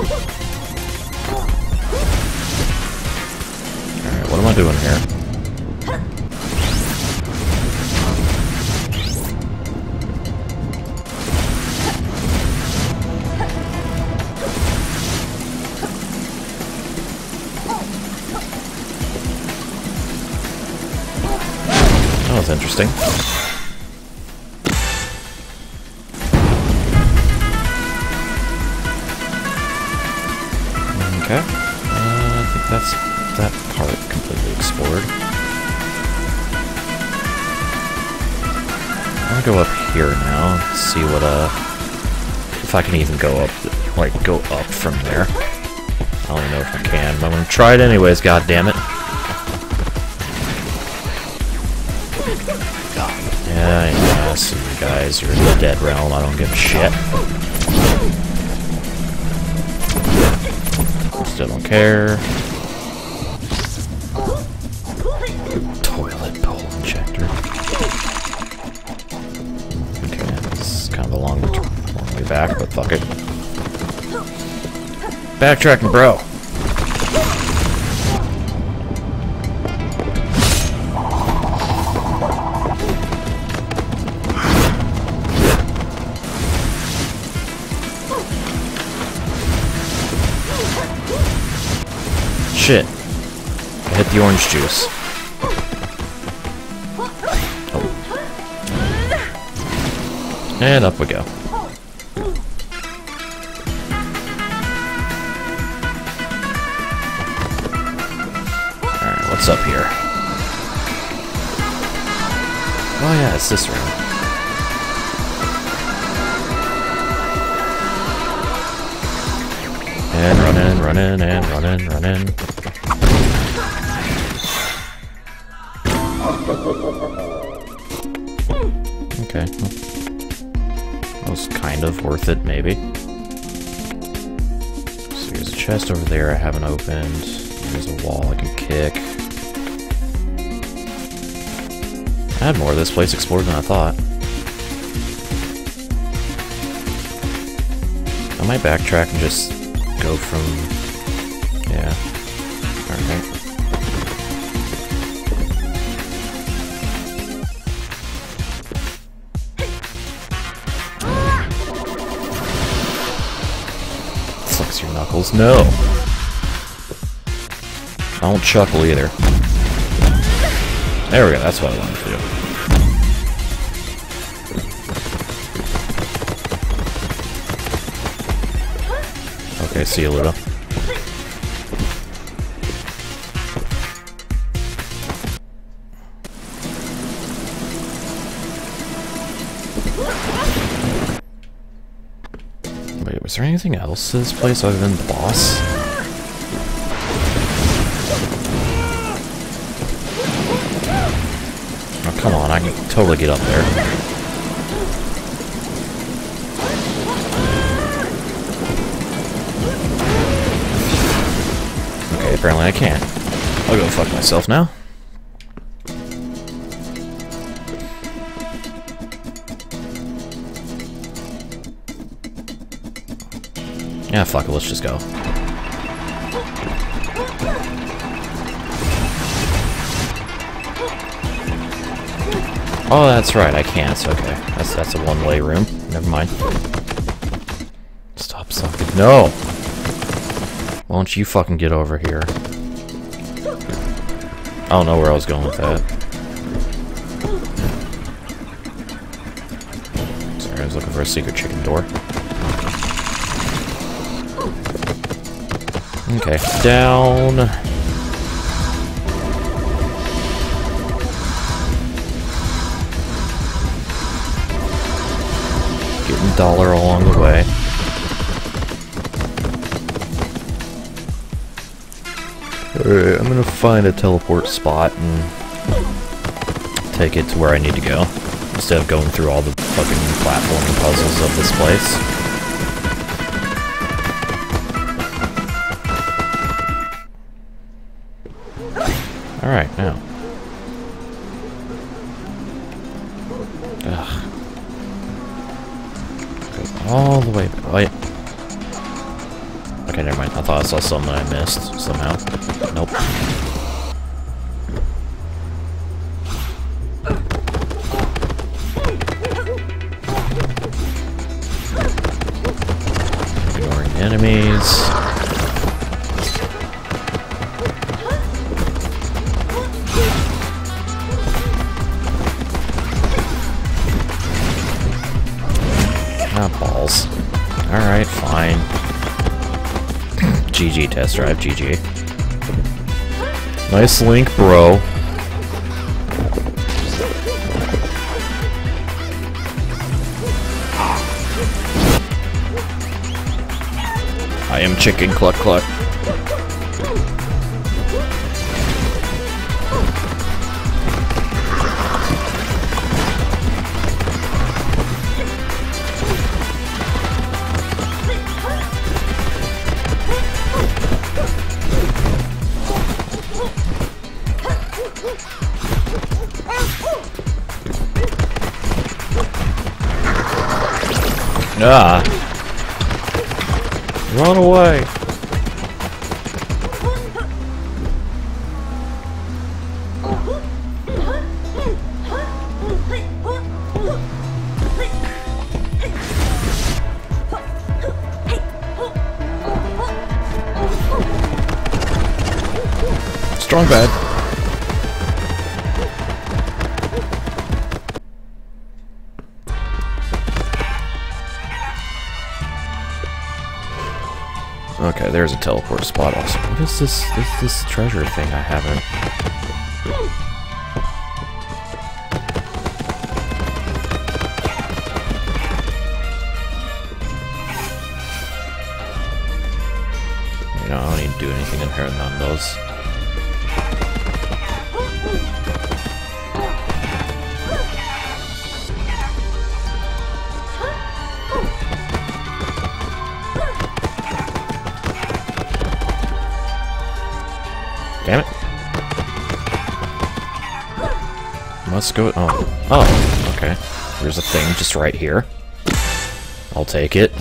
Alright, what am I doing here? That was interesting. Okay. Uh, I think that's that part completely explored. I'm gonna go up here now and see what, uh... if I can even go up, like, go up from there. I don't even know if I can, but I'm gonna try it anyways, goddammit. Yeah, yeah, see you guys, you're in the dead realm, I don't give a shit. Still don't care. Toilet bowl injector. Okay, this is kind of a long, long way back, but fuck it. Backtracking, bro. Shit. I hit the orange juice. Oh. And up we go. Alright, what's up here? Oh yeah, it's this room. And running, running, and running, running. Okay, well, that was kind of worth it, maybe. So there's a chest over there I haven't opened. There's a wall I can kick. I had more of this place explored than I thought. I might backtrack and just go from... yeah. Alright. Flex your knuckles. No! I don't chuckle either. There we go, that's what I wanted to do. Okay, see you, Ludo. Wait, was there anything else to this place other than the boss? Oh, come on, I can totally get up there. Okay, apparently I can't. I'll go fuck myself now. Yeah, fuck it, let's just go. Oh, that's right, I can't, okay. That's that's a one-way room. Never mind. Stop sucking. No! Why don't you fucking get over here? I don't know where I was going with that. Sorry, I was looking for a secret chicken door. Okay, down. Getting dollar along the way. Alright, I'm gonna find a teleport spot and take it to where I need to go, instead of going through all the fucking platforming puzzles of this place. Alright, now. Ugh. Goes all the way. Wait. Okay, never mind. I thought I saw something I missed somehow. Nope. Ignoring enemies. Ah, balls. Alright, fine. G G test drive, G G. Nice link, bro. I am chicken cluck cluck. Ah! Run away! Strong bad. Okay, there's a teleport spot also. What is this, this, this treasure thing I haven't... You know, I don't need to do anything in here on those. Damn it. Let's go. Oh. Oh, okay. There's a thing just right here. I'll take it.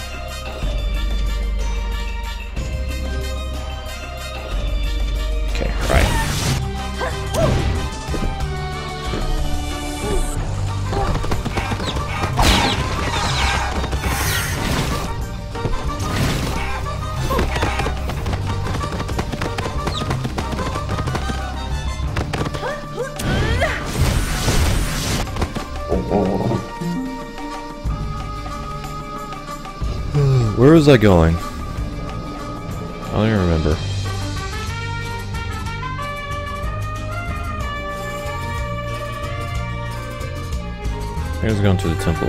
Okay, right. Where was I going? I don't even remember. I was going to the temple.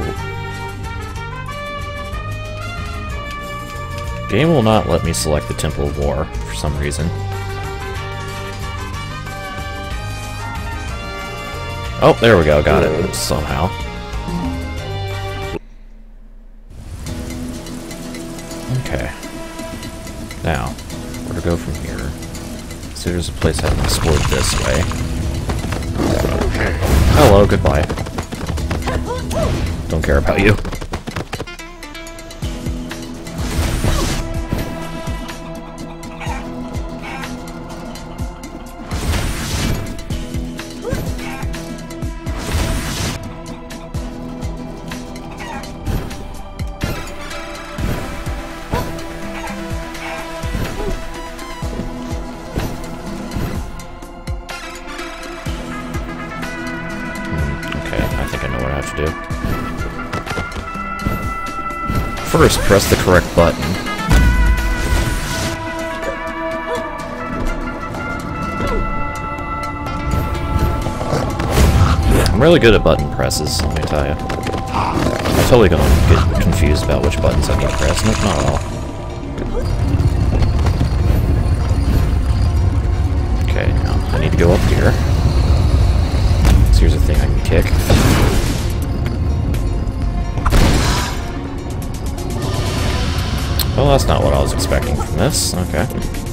Game will not let me select the Temple of War for some reason. Oh, there we go, got it somehow. Okay. Now, where to go from here? So there's a place I haven't explored this way. Hello, goodbye. Don't care about you. First, press the correct button. I'm really good at button presses, let me tell you. I'm totally gonna get confused about which buttons I need to press. Nope, not at all. Okay, now I need to go up here. So here's a thing I can kick. Well, that's not what I was expecting from this. Okay.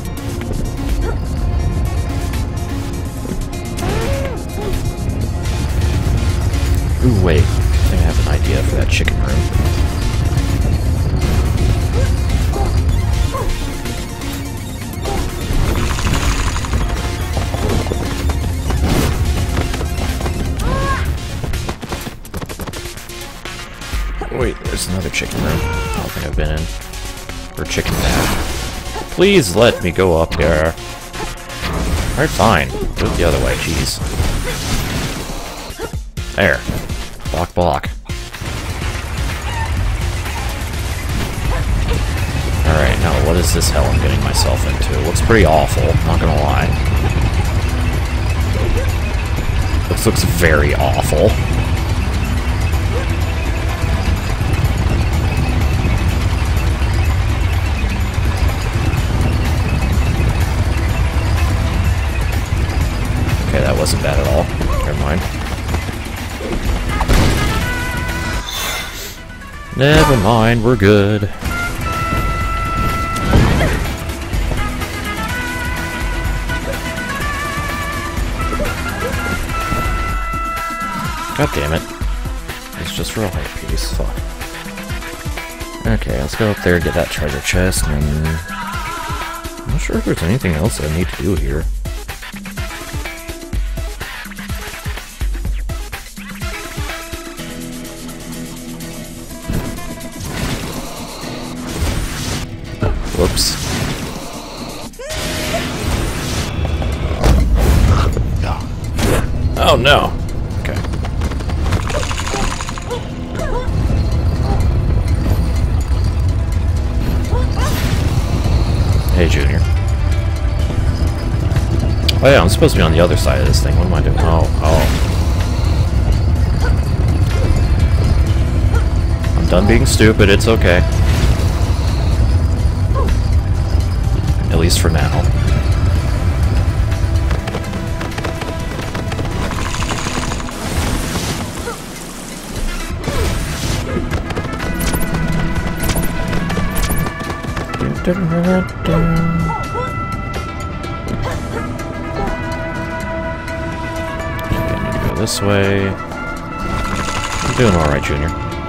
Ooh, wait. I think I have an idea for that chicken room. Wait, there's another chicken room. I don't think I've been in. Or chicken bath. Please let me go up here. Alright, fine. Do it the other way, jeez. There. Block, block. Alright, now what is this hell I'm getting myself into? It looks pretty awful, not gonna lie. This looks very awful. Okay, that wasn't bad at all. Never mind. Never mind, we're good. God damn it. It's just real hard piece. Fuck. Okay, let's go up there and get that treasure chest, and I'm not sure if there's anything else I need to do here. Whoops. Oh no. Okay. Hey, Junior. Oh yeah, I'm supposed to be on the other side of this thing. What am I doing? Oh, oh. I'm done being stupid. It's okay. At least for now. Okay, I need to go this way. You're doing alright, Junior.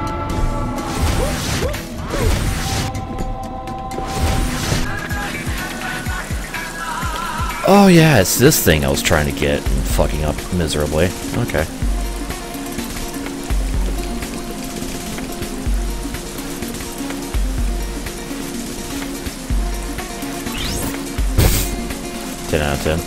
Oh yeah, it's this thing I was trying to get and fucking up miserably. Okay. ten out of ten.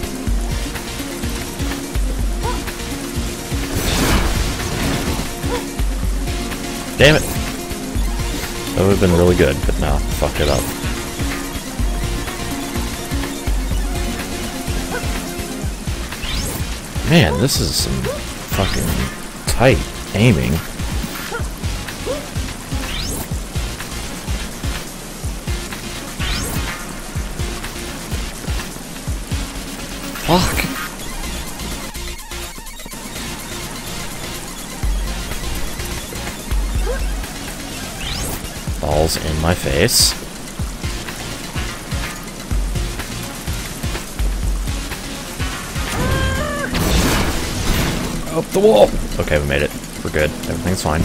Damn it! That would have been really good, but no, fucked it up. Man, this is some fucking tight aiming. Fuck. Balls in my face. Up the wall! Okay, we made it. We're good. Everything's fine.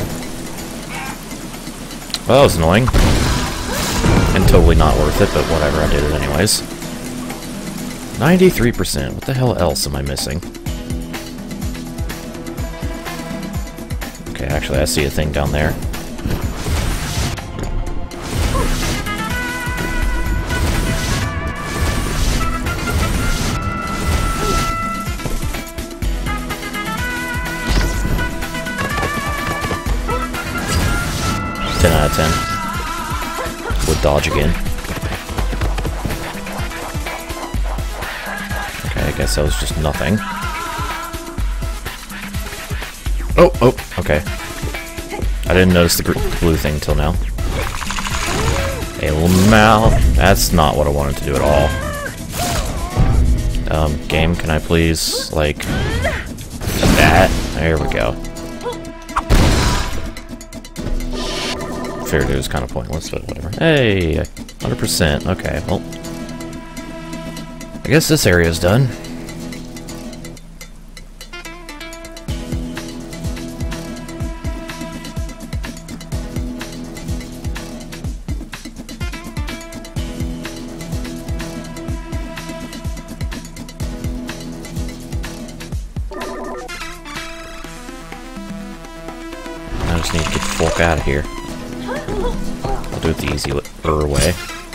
Well, that was annoying. And totally not worth it, but whatever, I did it anyways. ninety-three percent. What the hell else am I missing? Okay, actually, I see a thing down there. ten out of ten. Would dodge again. Okay, I guess that was just nothing. Oh, oh, okay. I didn't notice the, gr the blue thing till now. A little mouth. That's not what I wanted to do at all. Um, game, can I please, like, that? There we go. Figured it was kind of pointless, but whatever. Hey, one hundred percent. Okay, well, I guess this area's done. I just need to get the fuck out of here. I'll do it the easy way.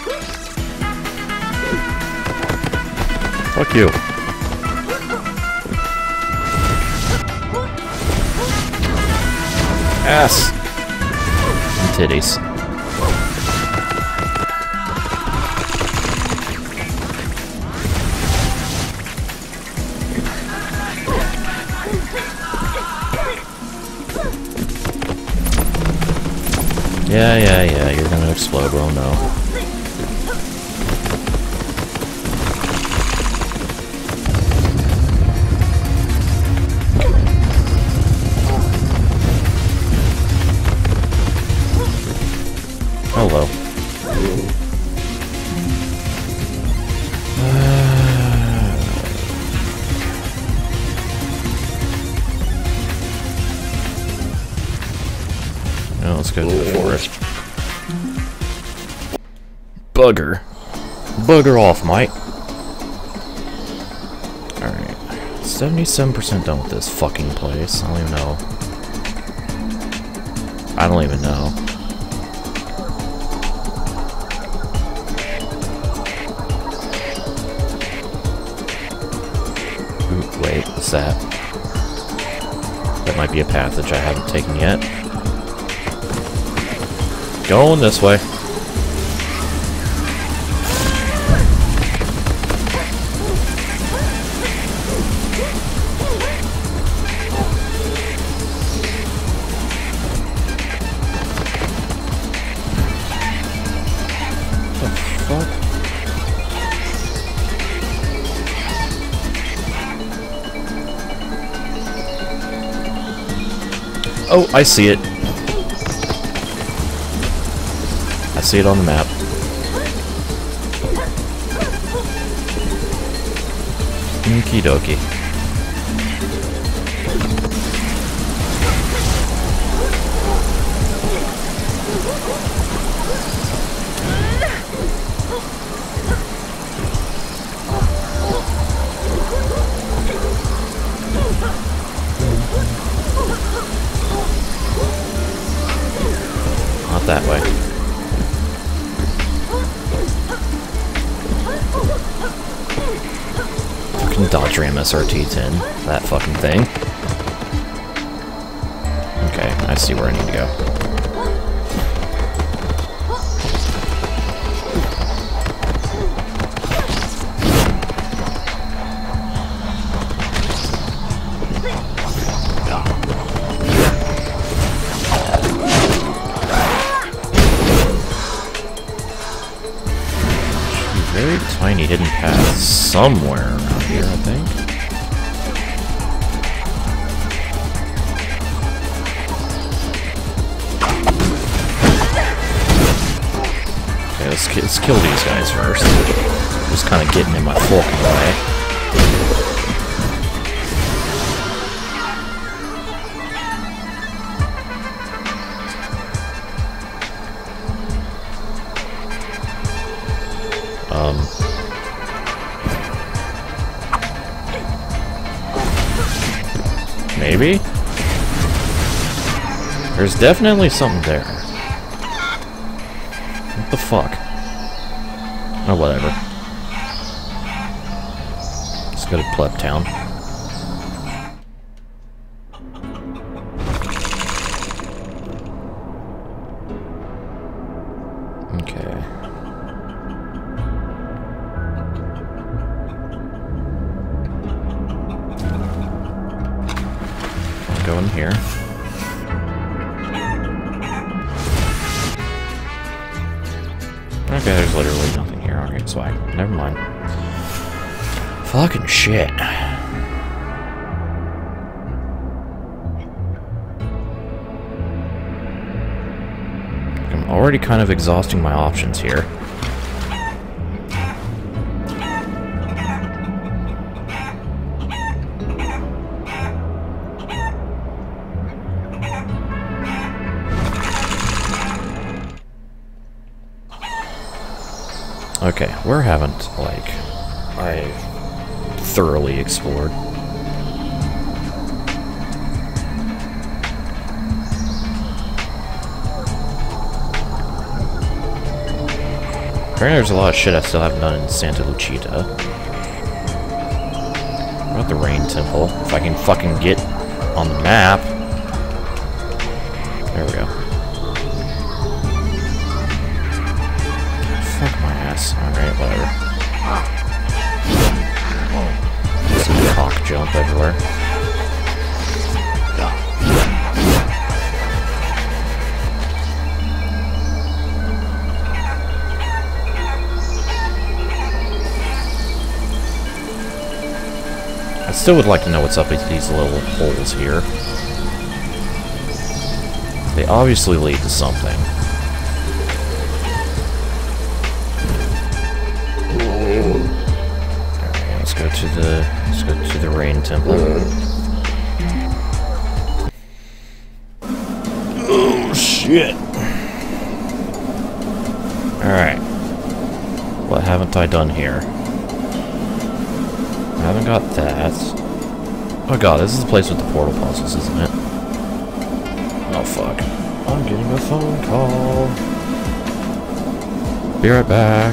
Fuck you. Ass. And titties. Yeah, yeah, yeah, you're gonna explode, well, no. Hello. Now let's go to the forest. Bugger. Bugger off, Mike. Alright. seventy-seven percent done with this fucking place. I don't even know. I don't even know. Ooh, wait, what's that? That might be a passage I haven't taken yet. Going this way. What the fuck? Oh, I see it. I see it on the map. Okie dokie. Not that way. Dodge Ram S R T ten, that fucking thing. Okay, I see where I need to go. Very tiny hidden path somewhere around here, I think. Okay, let's, ki let's kill these guys first. Just kind of getting in my fucking way. Um, maybe? There's definitely something there. What the fuck? Oh, whatever. Let's go to Pleb Town. Okay. Go in here. literally nothing here. Okay, so I never mind. Fucking shit. I'm already kind of exhausting my options here. Okay, where haven't, like, I thoroughly explored? Apparently there's a lot of shit I still haven't done in Santa Lucita. What about the Rain Temple? If I can fucking get on the map. There we go. Fuck my ass. Alright, whatever. Some cock jump everywhere. I still would like to know what's up with these little holes here. They obviously lead to something. Alright, let's go to the let's go to the Rain Temple. Oh shit. Alright. What haven't I done here? I haven't got that. Oh god, this is the place with the portal puzzles, isn't it? Oh fuck. I'm getting a phone call. Be right back.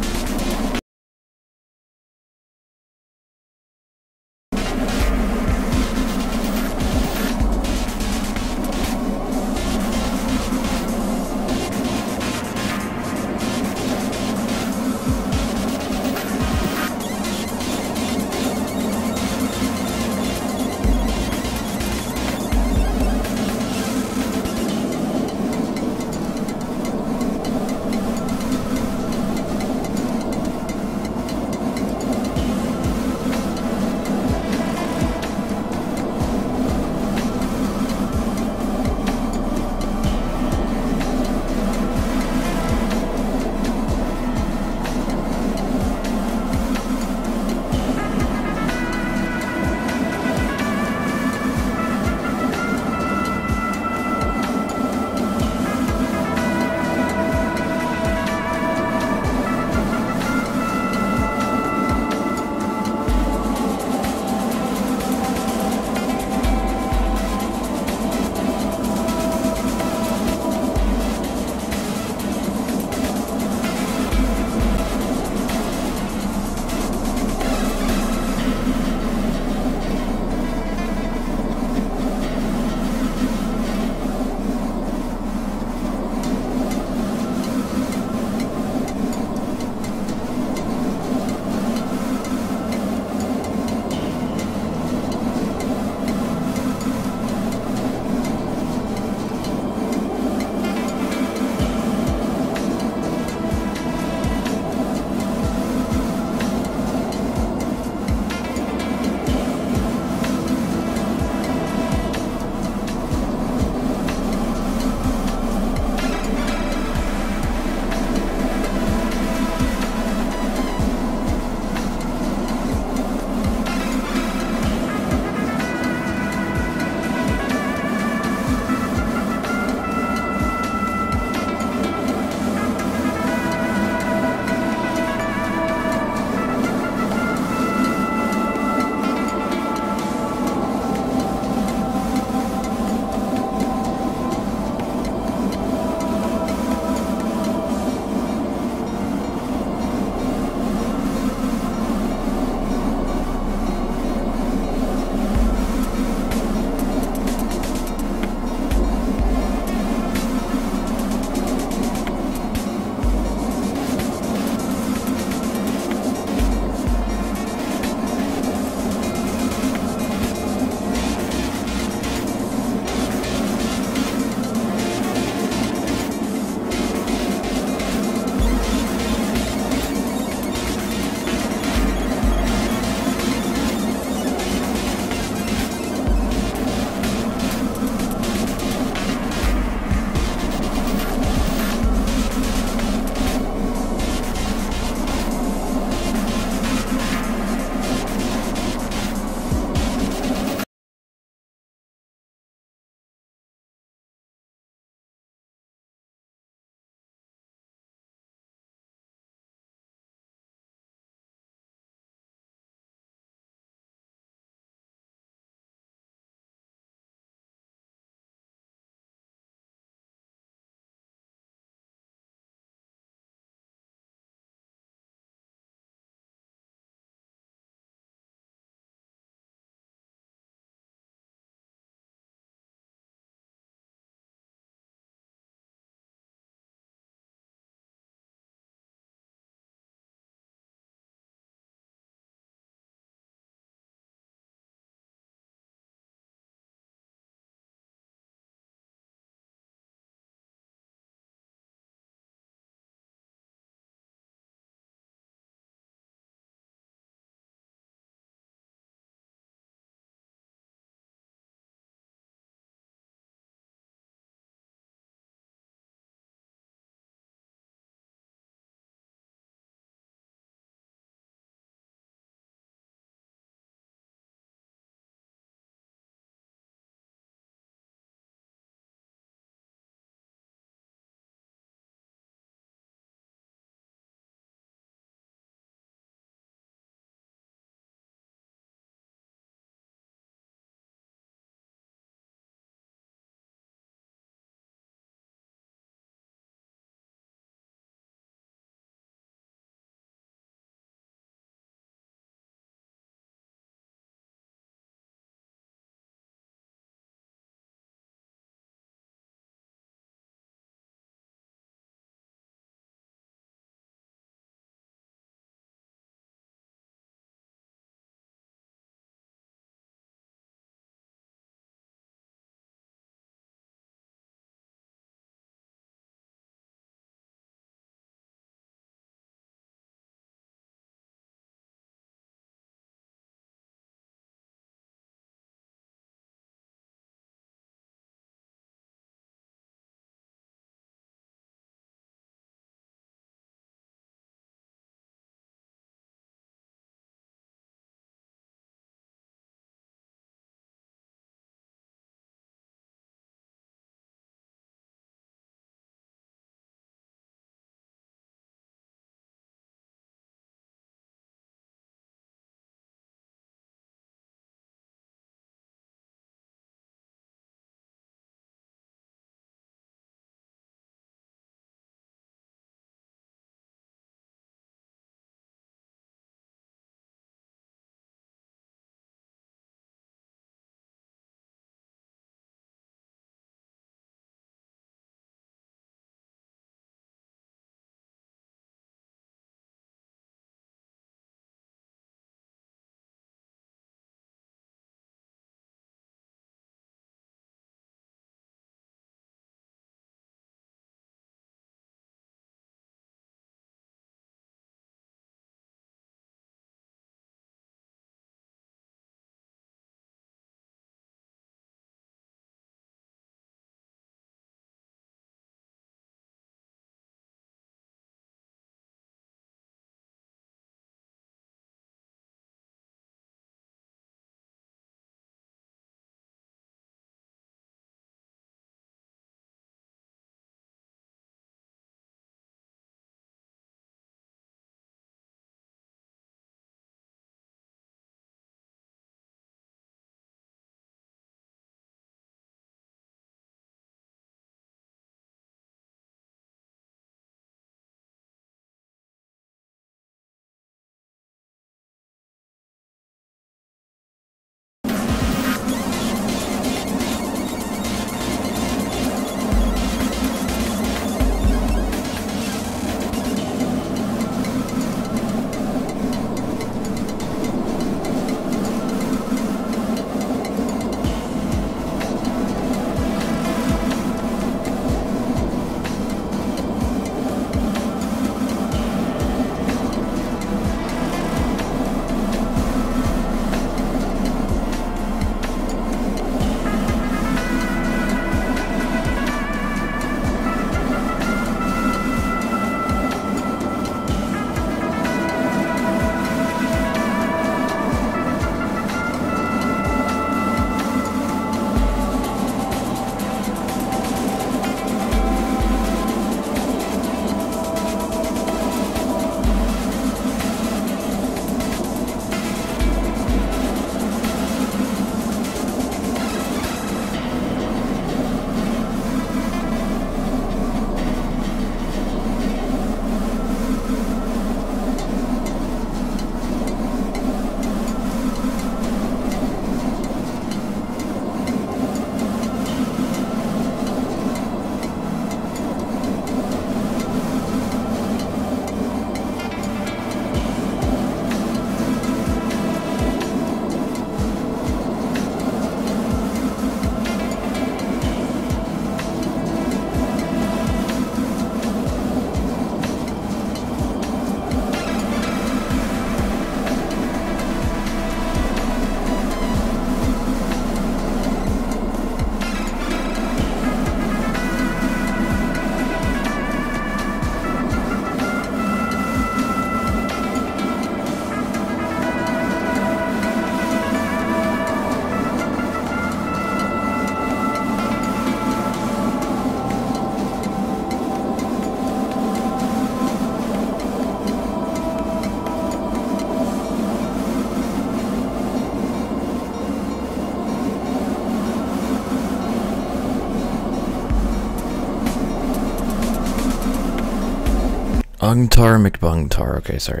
Bungtar McBungtar. Okay, sorry.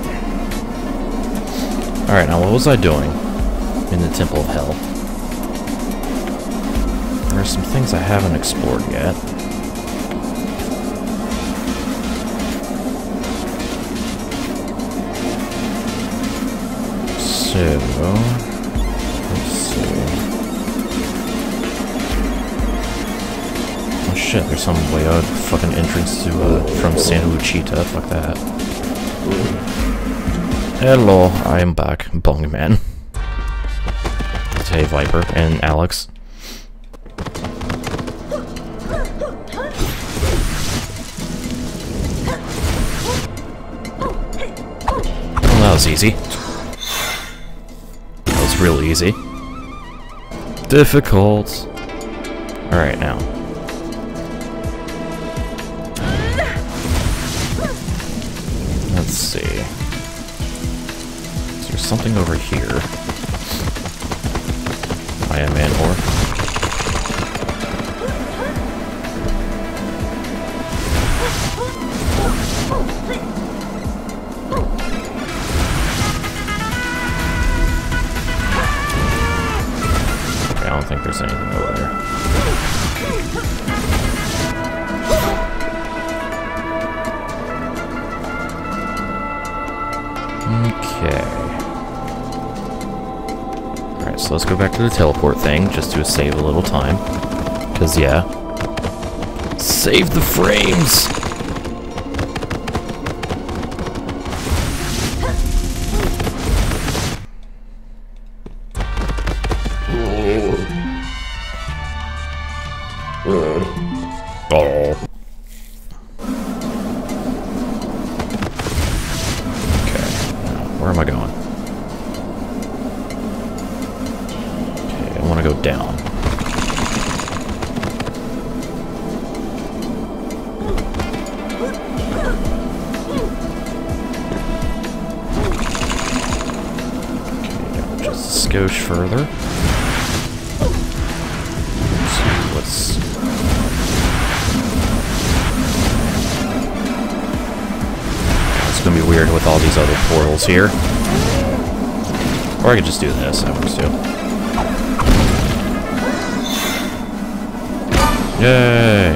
Alright, now what was I doing in the Temple of Hell? There are some things I haven't explored yet. So, let's see. Oh shit, there's some way out fucking entrance to, uh, from Santa Lucita. Fuck that. Hello, I am back, Bungman. Hey, Viper and Alex. Well, that was easy. That was real easy. Difficult. Alright, now. Let's see. Is there something over here? I am Manor. Okay, I don't think there's anything over there. Okay. Alright, so let's go back to the teleport thing, just to save a little time. Because, yeah. Save the frames! Oh. Okay, now, where am I going? Okay, I want to go down. Okay, just a skosh further. Let's see what's... It's gonna be weird with all these other portals here. Or I could just do this, that works too. Yay!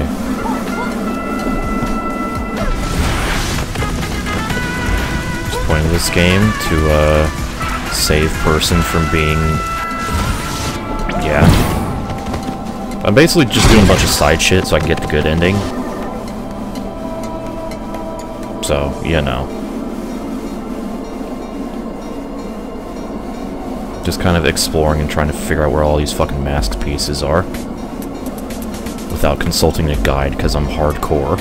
Just point of this game to uh, save person from being... Yeah. I'm basically just doing a bunch of side shit so I can get the good ending. So, you know. Just kind of exploring and trying to figure out where all these fucking mask pieces are. Without consulting a guide, because I'm hardcore.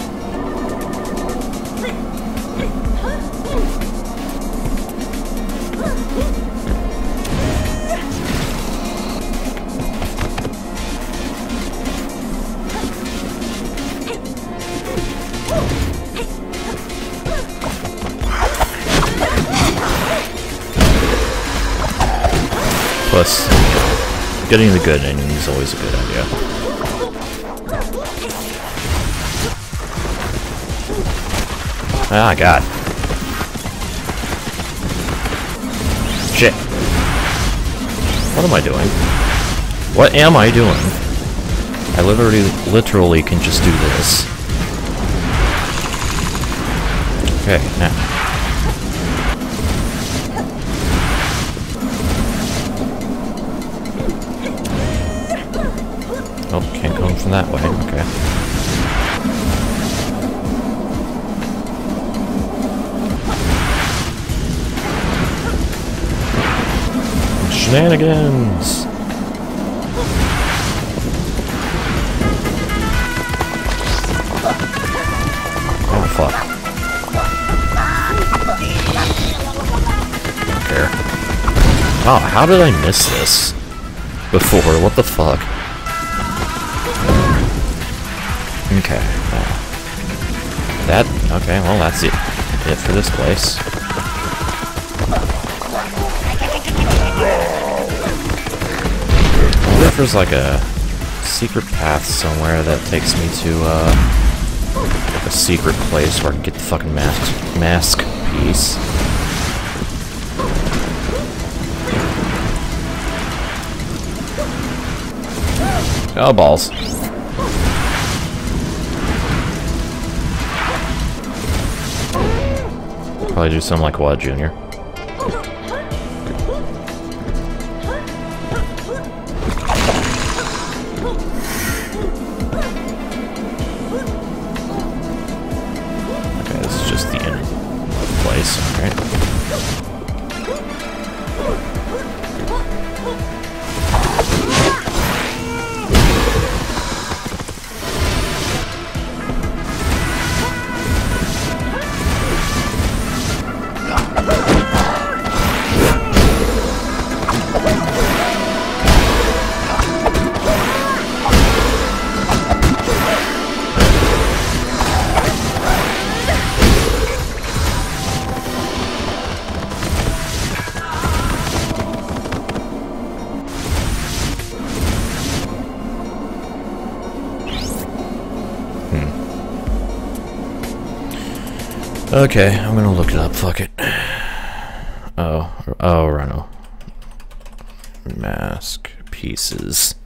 Plus, getting the good ending is always a good idea. Ah, God. Shit. What am I doing? What am I doing? I literally, literally can just do this. Okay, now. Oh, can't come from that way, okay. Shenanigans! Oh, fuck. Don't care. Oh, how did I miss this before? What the fuck? Okay. Uh, that, okay, well that's it. It for this place. I wonder if there's like a secret path somewhere that takes me to, uh... a secret place where I can get the fucking mask mask piece. Oh, balls. Probably do something like what, Junior? Okay, this is just the inner place, alright. Okay, I'm gonna look it up, fuck it. Oh, oh, Rhino. Mask pieces.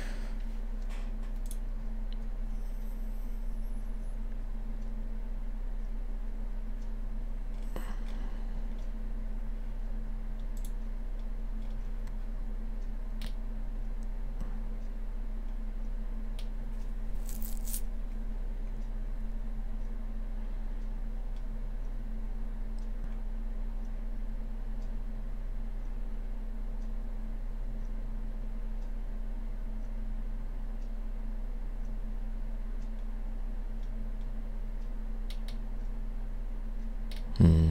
Hmm.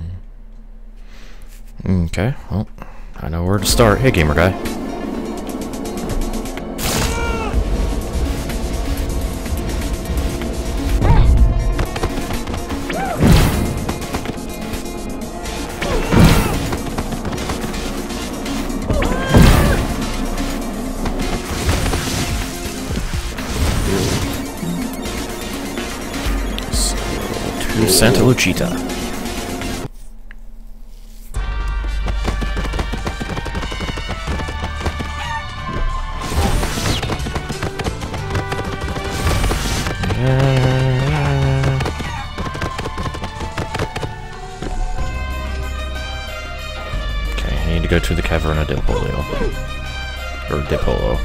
Okay, well, I know where to start. Hey, gamer guy. So, to Santa Lucita. Okay, I need to go to the Caverna del Polio. Or de Polo.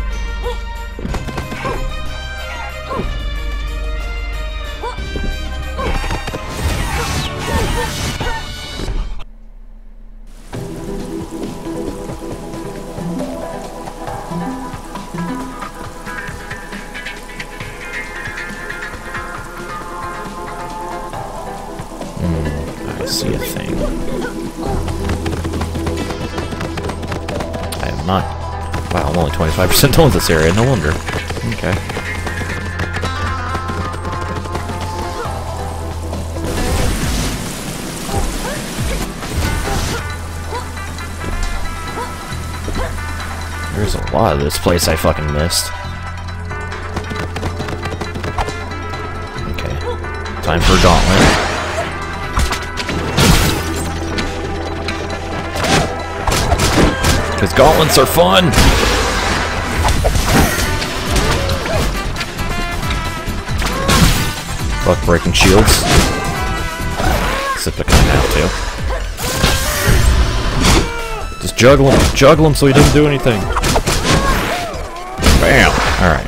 I see a thing. I am not... Wow, I'm only twenty-five percent done with this area, no wonder. Okay. There's a lot of this place I fucking missed. Okay. Time for a gauntlet. Because gauntlets are fun! Fuck breaking shields. Except I kind of have to. Just juggle him, juggle him so he doesn't do anything. Bam! Alright.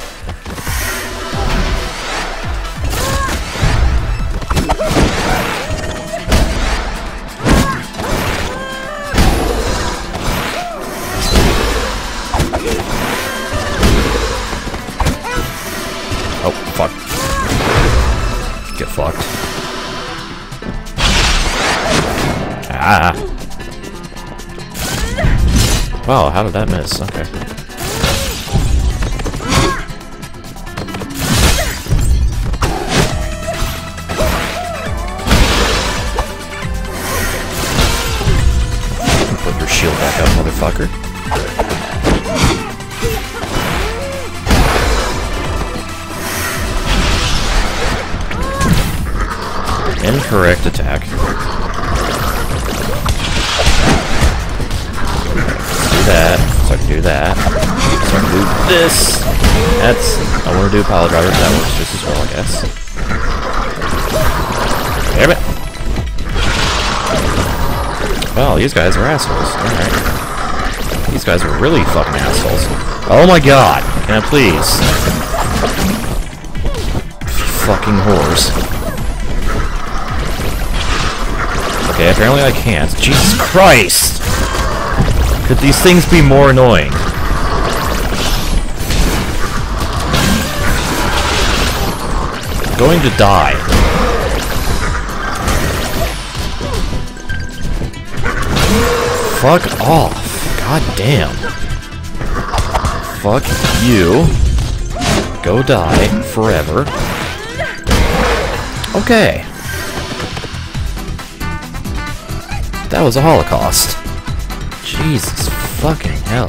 Oh, fuck. Get fucked. Ah. Wow, how did that miss? Okay. Put your shield back up, motherfucker. Incorrect attack. Do that. So I can do that. So I can do this. That's... I want to do pile driver, but that works just as well, I guess. Damn it! Well, these guys are assholes. Alright. These guys are really fucking assholes. Oh my god! Can I please? Fucking whores. Okay, apparently I can't. Jesus Christ! Could these things be more annoying? I'm going to die. Fuck off. God damn. Fuck you. Go die forever. Okay. That was a holocaust. Jesus fucking hell.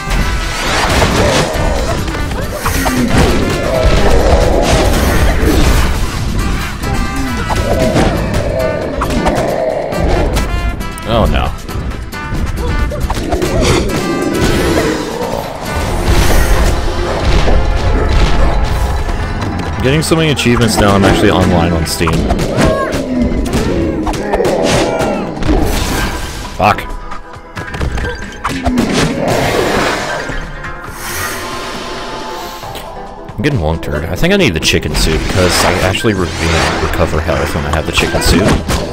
Oh no. I'm getting so many achievements now, I'm actually online on Steam. Fuck. I'm getting wonkered. I think I need the chicken suit because I actually re recover health when I have the chicken suit.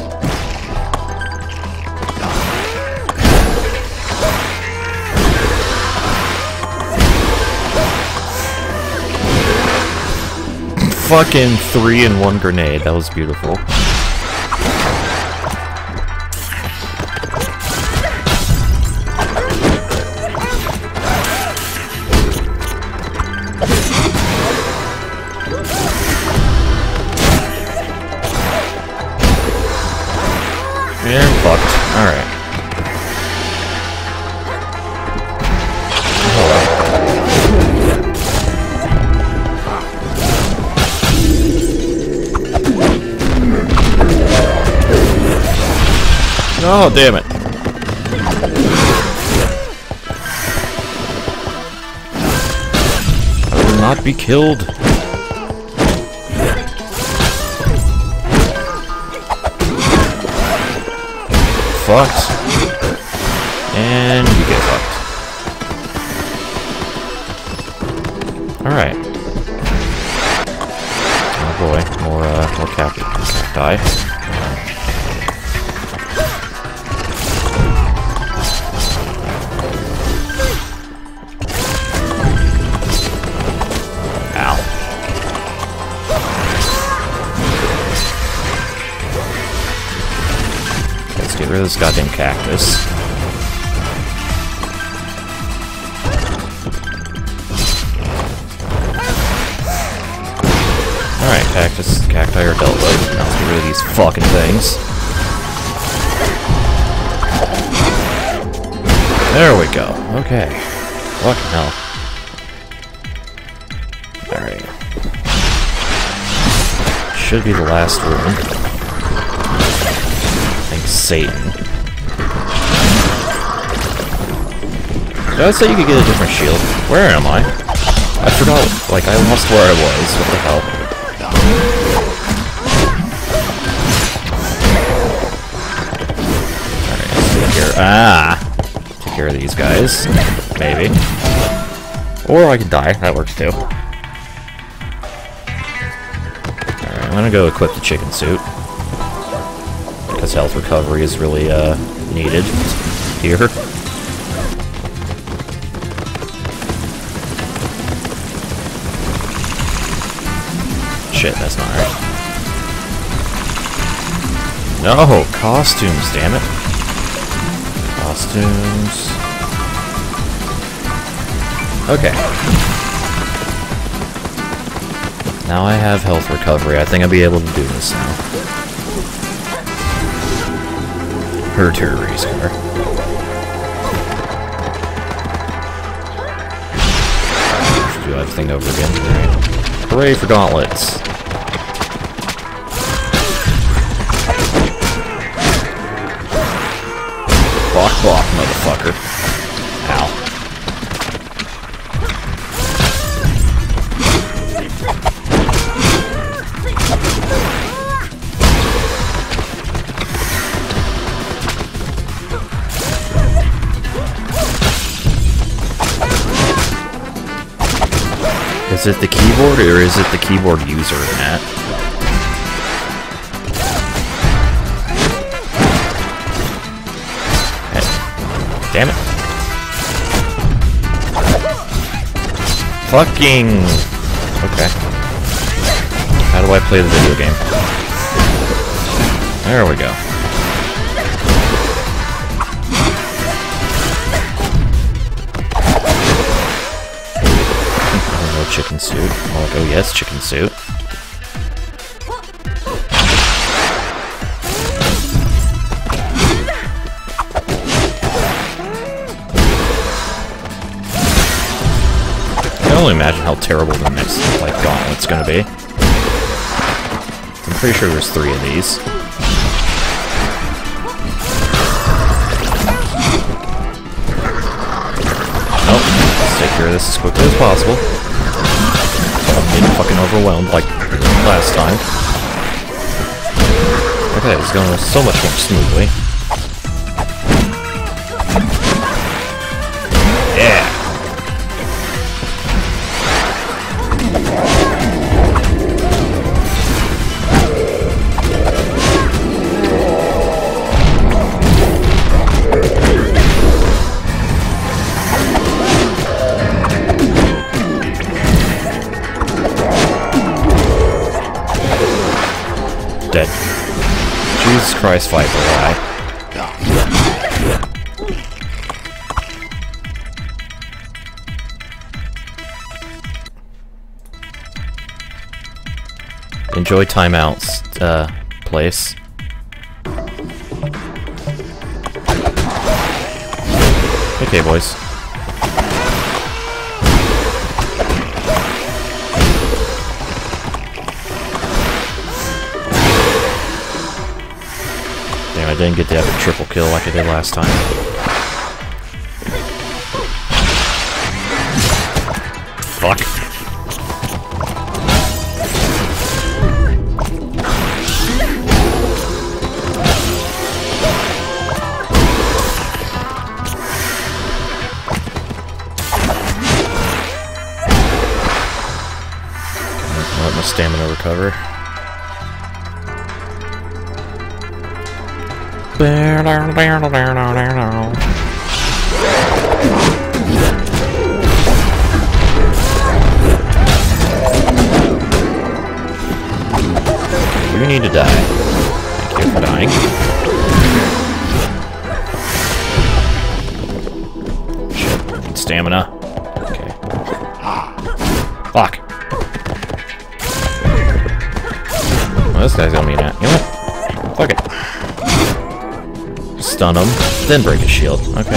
Fucking three in one grenade. That was beautiful. And fucked. Alright. Oh, damn it. I will not be killed. Fucked. And you get fucked. Alright. Oh boy, more, uh, more cacti. Cacti. Get rid of this goddamn cactus. Alright, cactus, cacti are dealt with. Now let's get rid of these fucking things. There we go. Okay. Fucking hell. Alright. Should be the last room. Satan. Did I say you could get a different shield? Where am I? I forgot, like, I lost where I was. What the hell? Alright, let's take care. Ah! Take care of these guys. Maybe. Or I could die. That works too. Alright, I'm gonna go equip the chicken suit. Because health recovery is really, uh, needed here. Shit, that's not right. No! Costumes, damn it. Costumes. Okay. Now I have health recovery. I think I'll be able to do this now. Her turret race car. Should do everything over again. Right. Hooray for gauntlets. Block, motherfucker. Ow. Is it the keyboard, or is it the keyboard user, Matt? Hey. Damn it. Fucking... Okay. How do I play the video game? There we go. Chicken suit. Oh, oh yes, chicken suit. I can only imagine how terrible the next like gauntlet's gonna be. I'm pretty sure there's three of these. Nope. Let's take care of this as quickly as possible. I'm getting fucking overwhelmed like last time. Okay, it's going so much more smoothly. Yeah! Dead. Jesus Christ, Viper, why? Enjoy timeouts, uh, place. Okay, boys. I didn't get to have a triple kill like I did last time. Fuck. Let my stamina recover. You need to die. Thank you for dying. Shit, I need stamina. Okay. Fuck. Well, this guy's gonna be that. You know what? Fuck it. Stun him, then break his shield. Okay.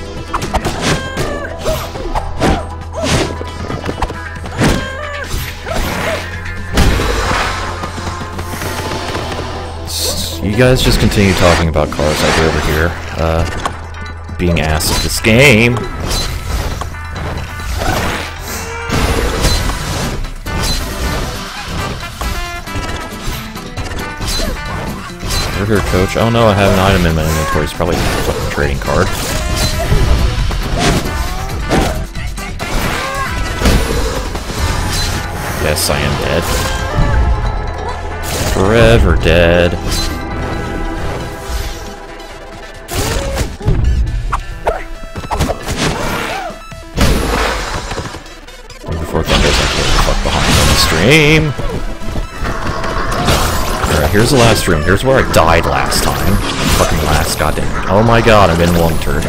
You guys just continue talking about cars I'll be over here, uh, being asked at this game. Over here, coach. Oh no, I have an item in my inventory. It's probably a fucking trading card. Yes, I am dead. Forever dead. Before Thunder's like, what the fuck behind on the stream? Alright, here's the last room. Here's where I died last time. Fucking last, goddamn. Oh my god, I'm in one turn.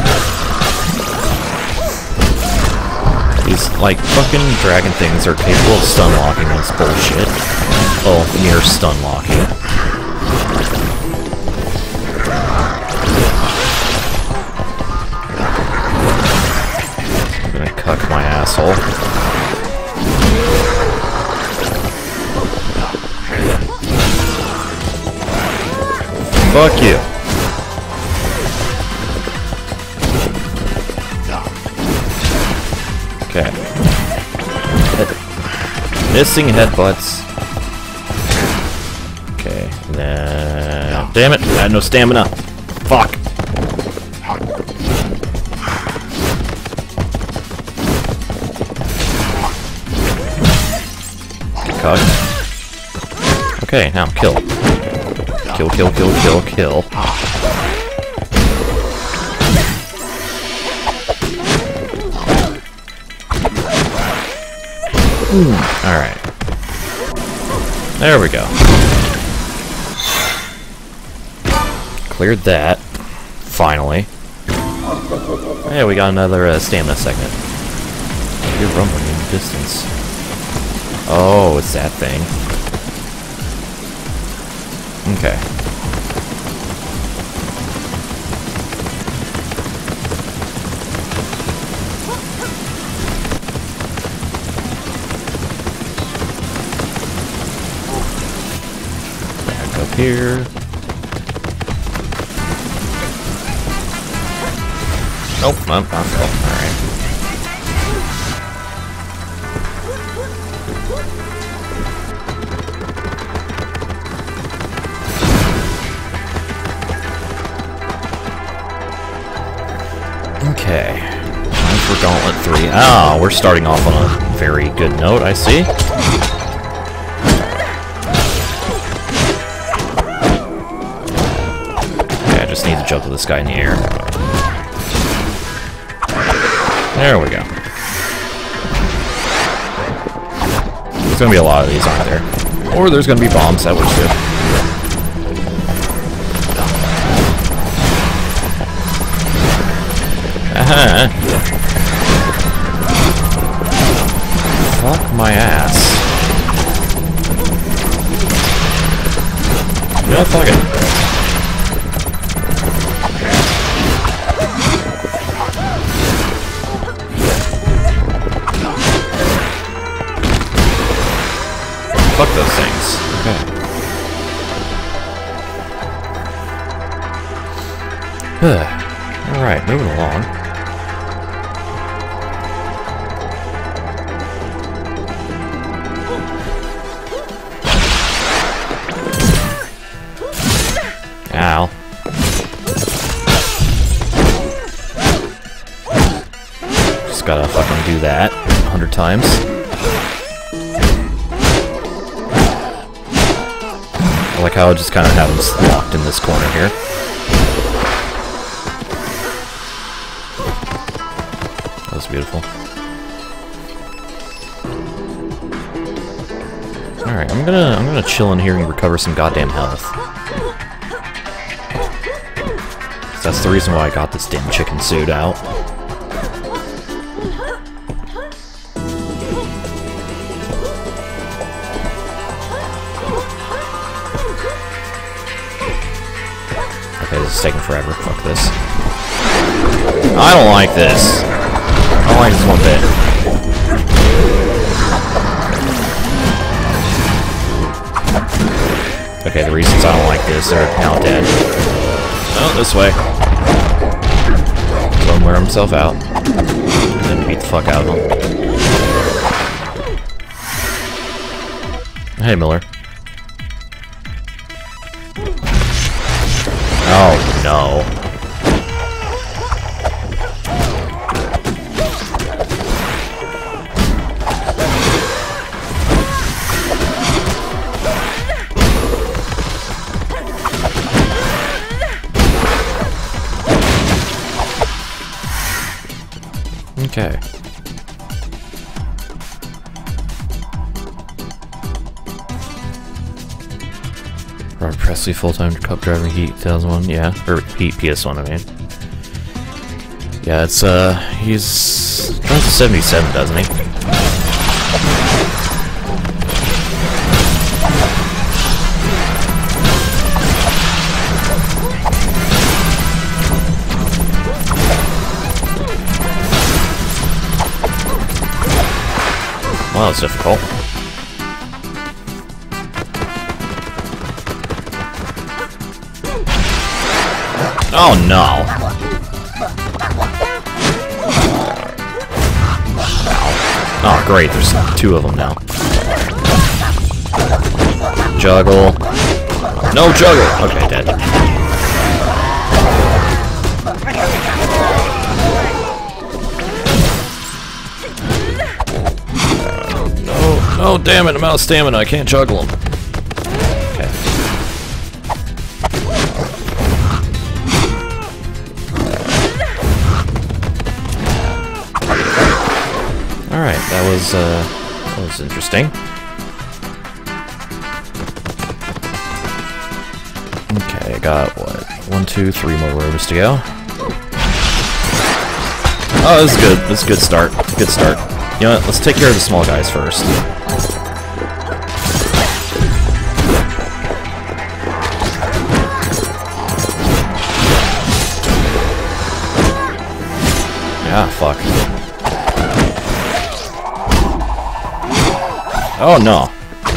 These, like, fucking dragon things are capable of stun locking. That's bullshit. Oh, near stun locking. I'm gonna cuck my asshole. Fuck you. Missing headbutts. Okay, then... Damn it, I had no stamina. Fuck. Get caught. Okay, now kill. Kill, kill, kill, kill, kill. Alright. There we go. Cleared that. Finally. Yeah, we got another uh, stamina segment. You're rumbling in the distance. Oh, it's that thing. Okay. Back up here. Nope, I'm not. Alright. Okay. Time for Gauntlet three. Ah, we're starting off on a very good note, I see. Okay, I just need to juggle this guy in the air. There we go. There's gonna be a lot of these, aren't there? Or there's gonna be bombs, that works too. Aha! Fuck my ass. Yeah, fuck it. Fuck those things. Okay. Alright, moving along. Ow. Just gotta fucking do that a hundred times. I like how I just kind of have them locked in this corner here. That was beautiful. Alright, I'm gonna I'm gonna chill in here and recover some goddamn health. That's the reason why I got this damn chicken suit out. Okay, this is taking forever. Fuck this. I don't like this. I don't like this one bit. Okay, the reasons I don't like this are now dead. Oh, this way. Let him wear himself out. And then beat the fuck out of him. Hey, Miller. Oh, no. Okay. Robert Presley, full-time cup driver, Heat two thousand one, yeah. Or Heat P S one, I mean. Yeah, it's, uh, he's drives a seventy-seven, doesn't he? Well, that's difficult. Oh no! Ow. Oh great, there's two of them now. Juggle. No juggle! Okay, dead. No, no, damn it, I'm out of stamina, I can't juggle him. Okay. Alright, that was, uh, that was interesting. Okay, I got, what, one, two, three more robes to go. Oh, this is good. This is a good start. Good start. You know what? Let's take care of the small guys first. Yeah, fuck. Oh, no.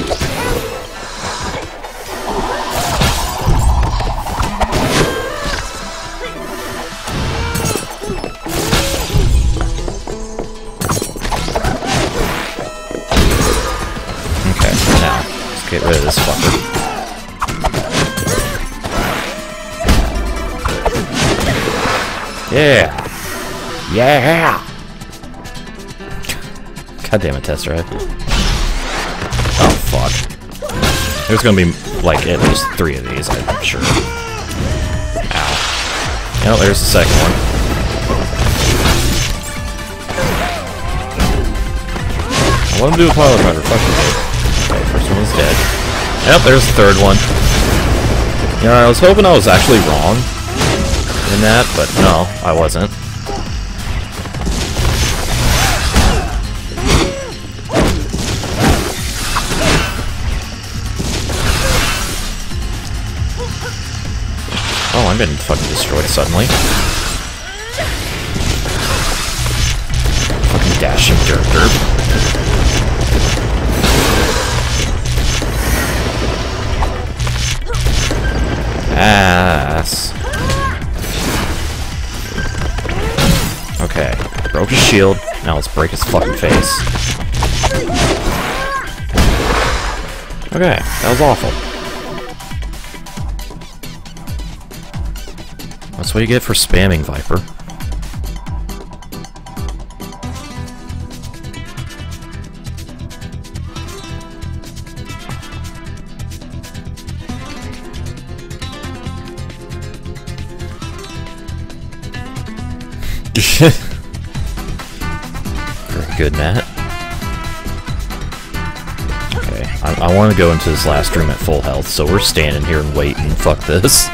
Get rid of this fucker. Yeah! Yeah! God damn it, Test Drive. Oh, fuck. There's gonna be, like, at least three of these, I'm sure. Ow. Oh, there's the second one. I want him to do a pilot driver, fuck you, dude. Okay, first one was dead. Yep, there's the third one. You know, I was hoping I was actually wrong in that, but no, I wasn't. Oh, I'm getting fucking destroyed suddenly. Fucking dashing dirt derp. Ass. Okay, broke his shield. Now let's break his fucking face. Okay, that was awful. That's what you get for spamming Viper. Very good, Matt. Okay, I, I want to go into this last room at full health, so we're standing here and waiting. Fuck this.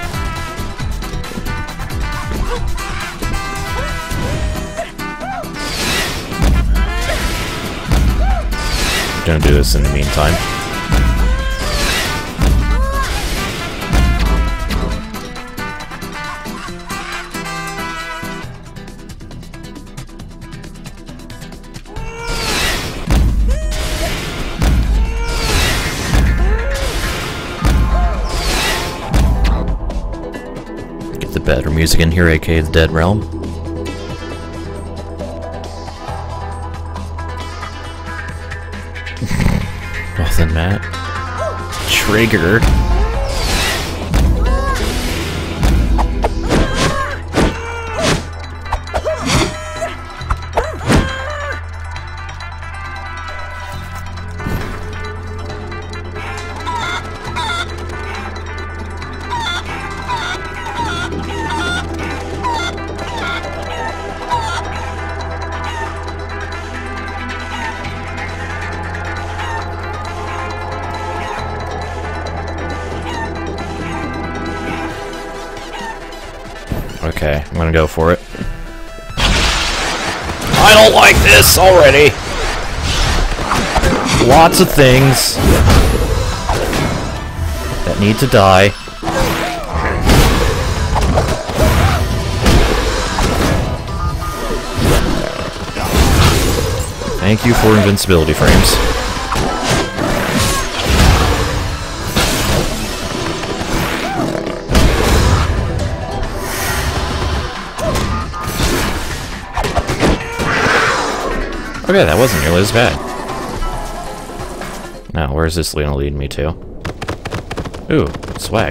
Gonna do this in the meantime. Better music in here, aka the Dead Realm. Nothing, Matt. Trigger. Okay, I'm gonna go for it. I don't like this already! Lots of things that need to die. Thank you for invincibility frames. Okay, that wasn't nearly as bad. Now, where's this gonna lead me to? Ooh, swag.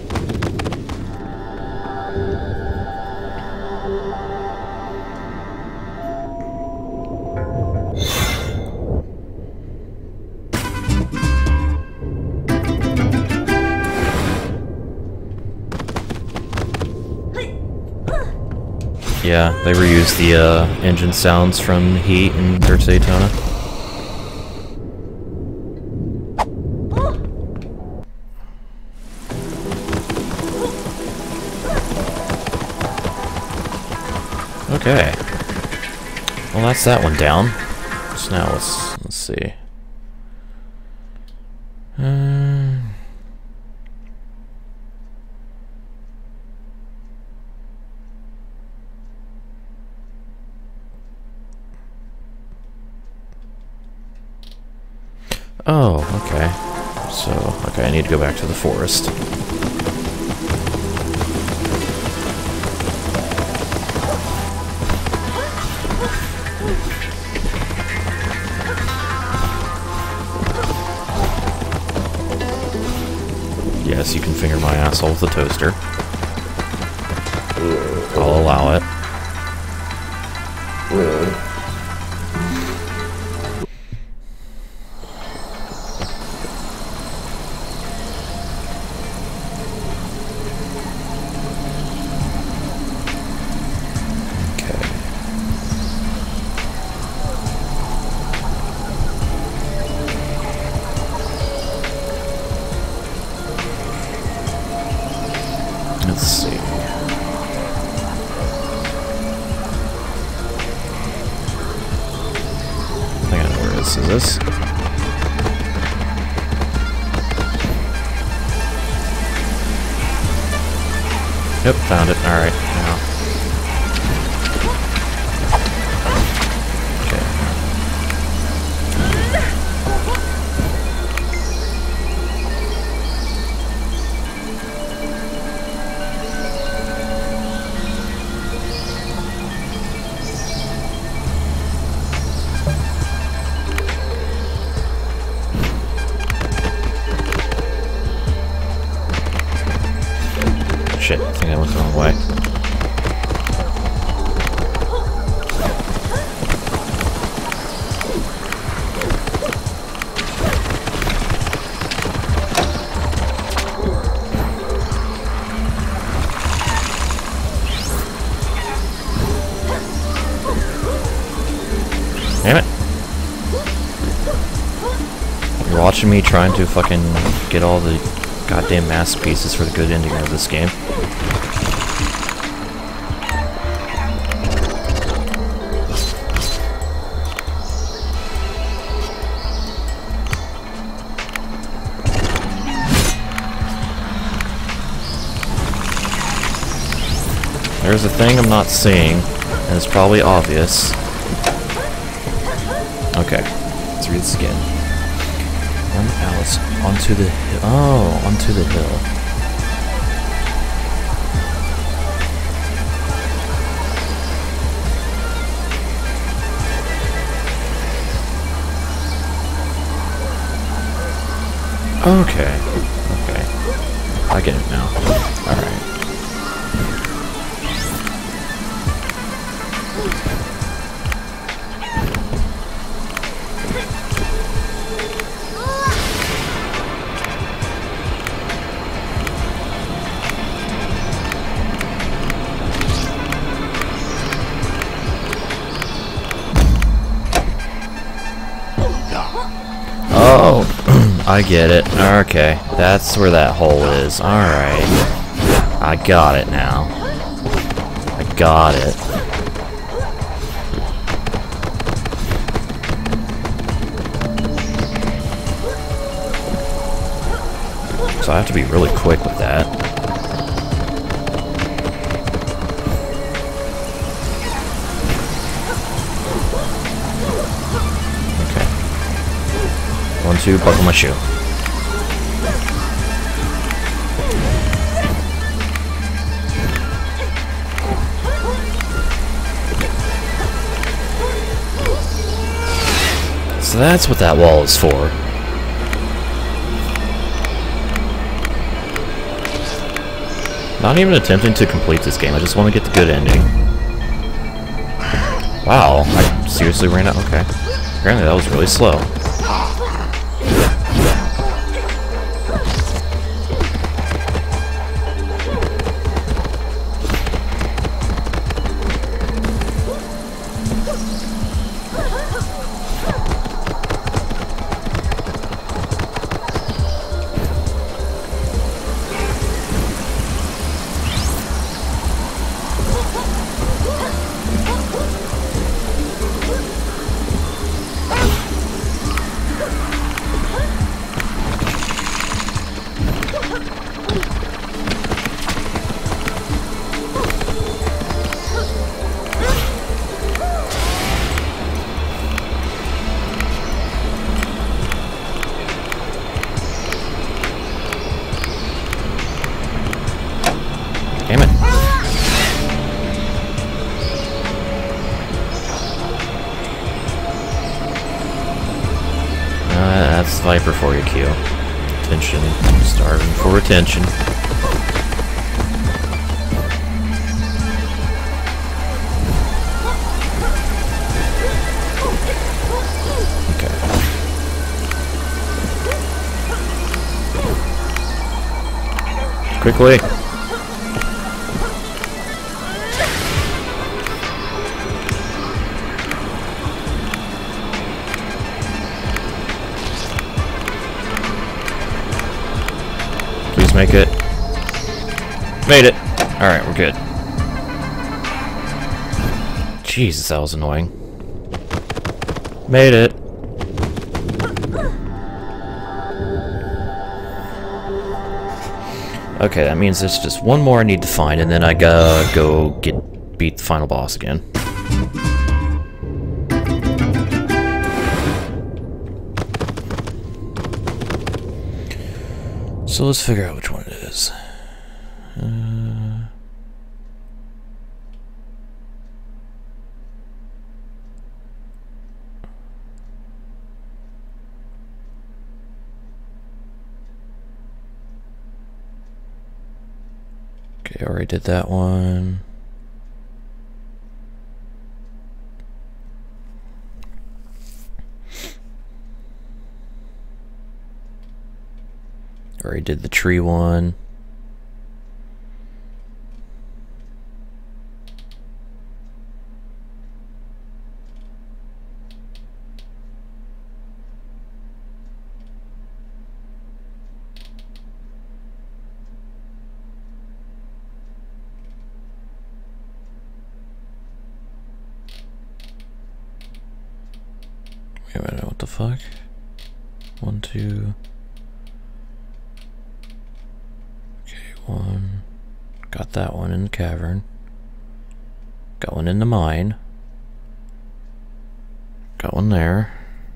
Yeah, they reused the uh, engine sounds from Heat and Dirt Daytona. Okay. Well, that's that one down. So now let's let's see. Uh, oh, okay. So, okay, I need to go back to the forest. Yes, you can finger my asshole with a toaster. I'll allow it. Let's see. I think I know where this is. This? Yep, found it. Alright, now. Shit, I think I went the wrong way. Damn it. You're watching me trying to fucking get all the goddamn masterpieces for the good ending of this game. There's a thing I'm not seeing, and it's probably obvious. Okay, let's read this again. One Alice onto the hill. Oh, onto the hill. Okay, okay. I get it now. Alright. Oh, I get it. Okay, that's where that hole is. Alright. I got it now. I got it. So I have to be really quick with that. One, two, buckle my shoe. So that's what that wall is for. Not even attempting to complete this game, I just want to get the good ending. Wow, I seriously ran out. Okay. Apparently that was really slow. Damn it. Uh, that's Viper for you, Q. Attention. Starving for attention. Okay. Quickly. Make it. Made it. Alright, we're good. Jesus, that was annoying. Made it. Okay, that means there's just one more I need to find, and then I gotta go get beat the final boss again. So let's figure out which one it is. Uh, okay, I already did that one. Already did the tree one. Wait a minute, what the fuck? One, two... One. Got that one in the cavern. Got one in the mine. Got one there.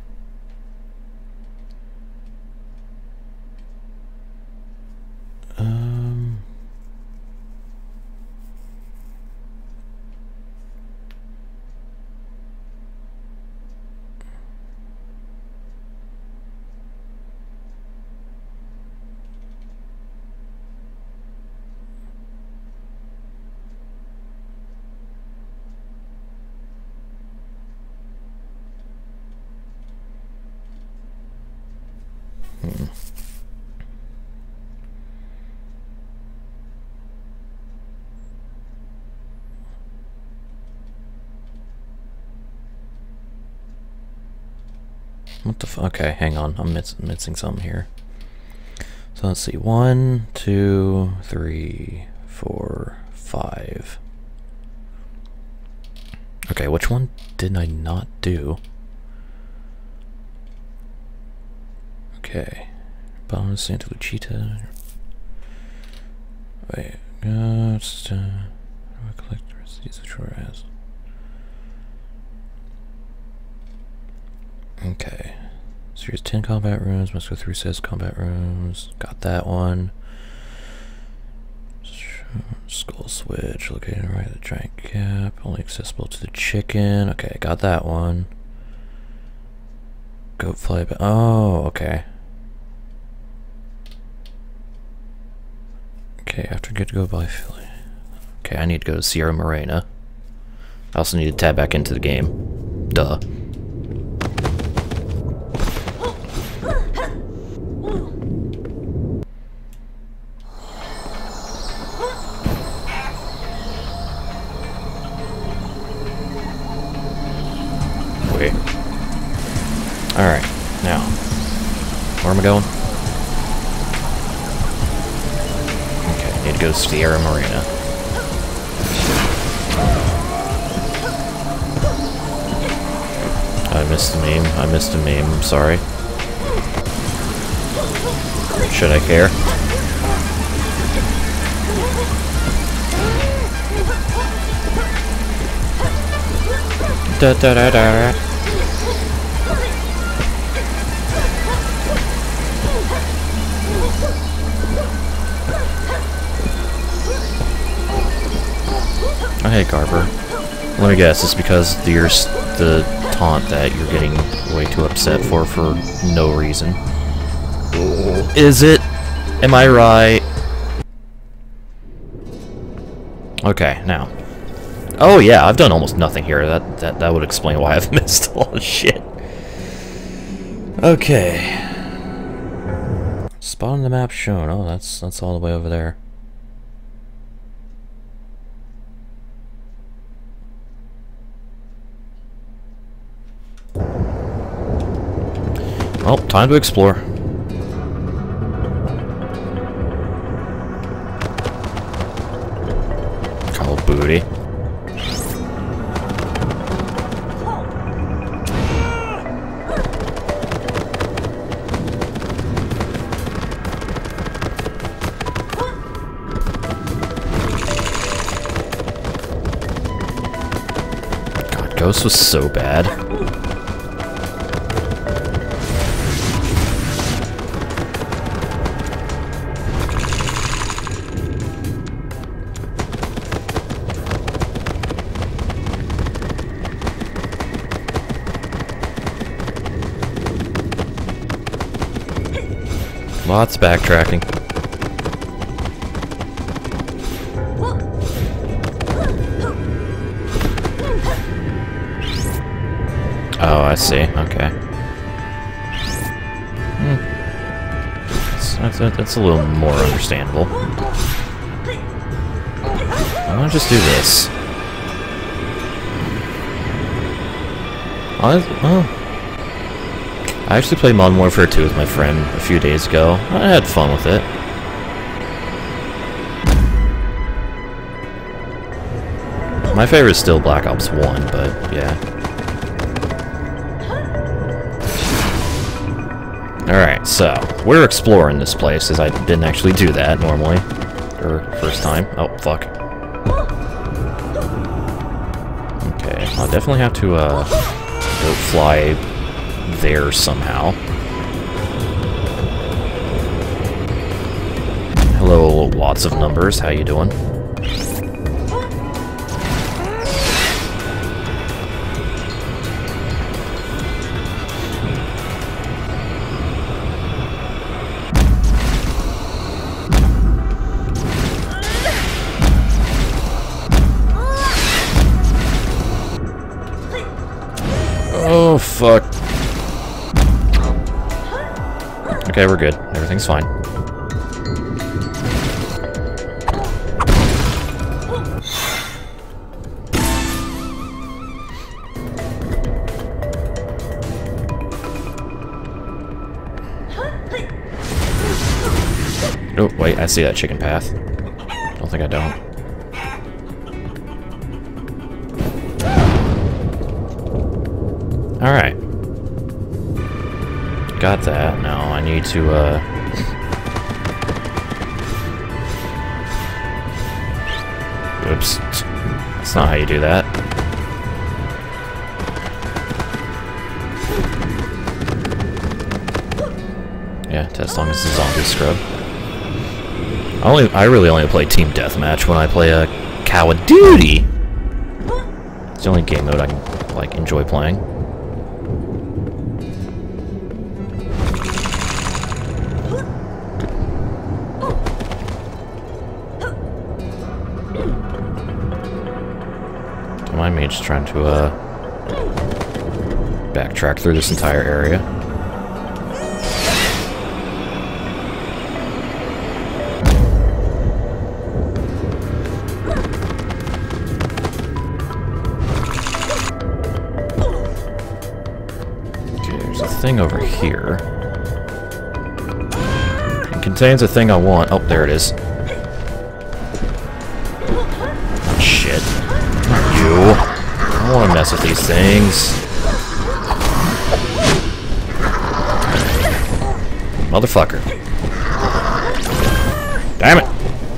Um. Hmm. What the f- okay, hang on, I'm miss missing something here. So let's see, one, two, three, four, five. Okay, which one did I not do? Okay, Bonus Santa Lucita. Wait, uh, just, uh, collect the rest of these short ass. Okay, so here's ten combat rooms, must go through says combat rooms, got that one. Skull switch, located right at the giant gap, only accessible to the chicken. Okay, got that one. Goat fly back. Oh, okay. Okay, after good to go by Philly. Okay, I need to go to Sierra Morena. I also need to tab back into the game. Duh. Wait. Alright, now. Where am I going? Okay, I need to go to Sierra Morena. I missed a meme. I missed a meme. I'm sorry. Should I care? Da da da da. Oh, hey, Garber. Let me guess. It's because you're the taunt that you're getting way too upset for for no reason. Is it? Am I right? Okay, now. Oh yeah, I've done almost nothing here. That that that would explain why I've missed a lot of shit. Okay. Spot on the map shown. Oh, that's that's all the way over there. Well, time to explore. Call booty. God, Ghost was so bad. Lots of backtracking. Oh, I see. Okay. Hmm. That's, that's, that's a little more understandable. I'm gonna just do this. I, oh. I actually played Modern Warfare two with my friend a few days ago. I had fun with it. My favorite is still Black Ops one, but yeah. Alright, so, we're exploring this place, as I didn't actually do that normally. Or, first time. Oh, fuck. Okay, I'll definitely have to, uh, go fly there somehow. Hello, lots of numbers. How you doing? Oh, fuck. Okay, we're good. Everything's fine. Oh, wait, I see that chicken path. Don't think I don't. Alright. Got that. Now I need to, uh... Oops. That's not how you do that. Yeah, test long as the zombie scrub. I only, I really only play Team Deathmatch when I play a Call of Duty. It's the only game mode I can, like, enjoy playing. me just trying to uh, backtrack through this entire area. Okay, there's a thing over here. It contains a thing I want. Oh, there it is. Shit. Not you. I don't want to mess with these things. Motherfucker. Damn it!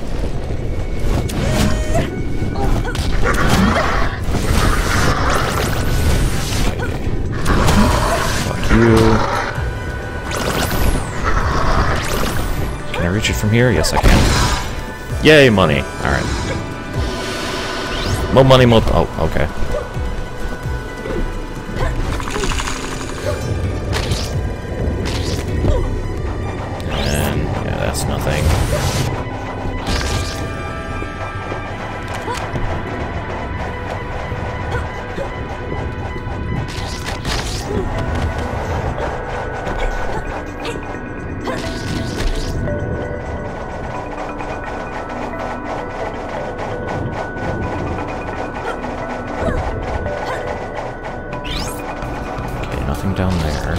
Fuck you. Can I reach it from here? Yes, I can. Yay, money. Alright. More money, more... Oh, okay. And, yeah, that's nothing. Down there.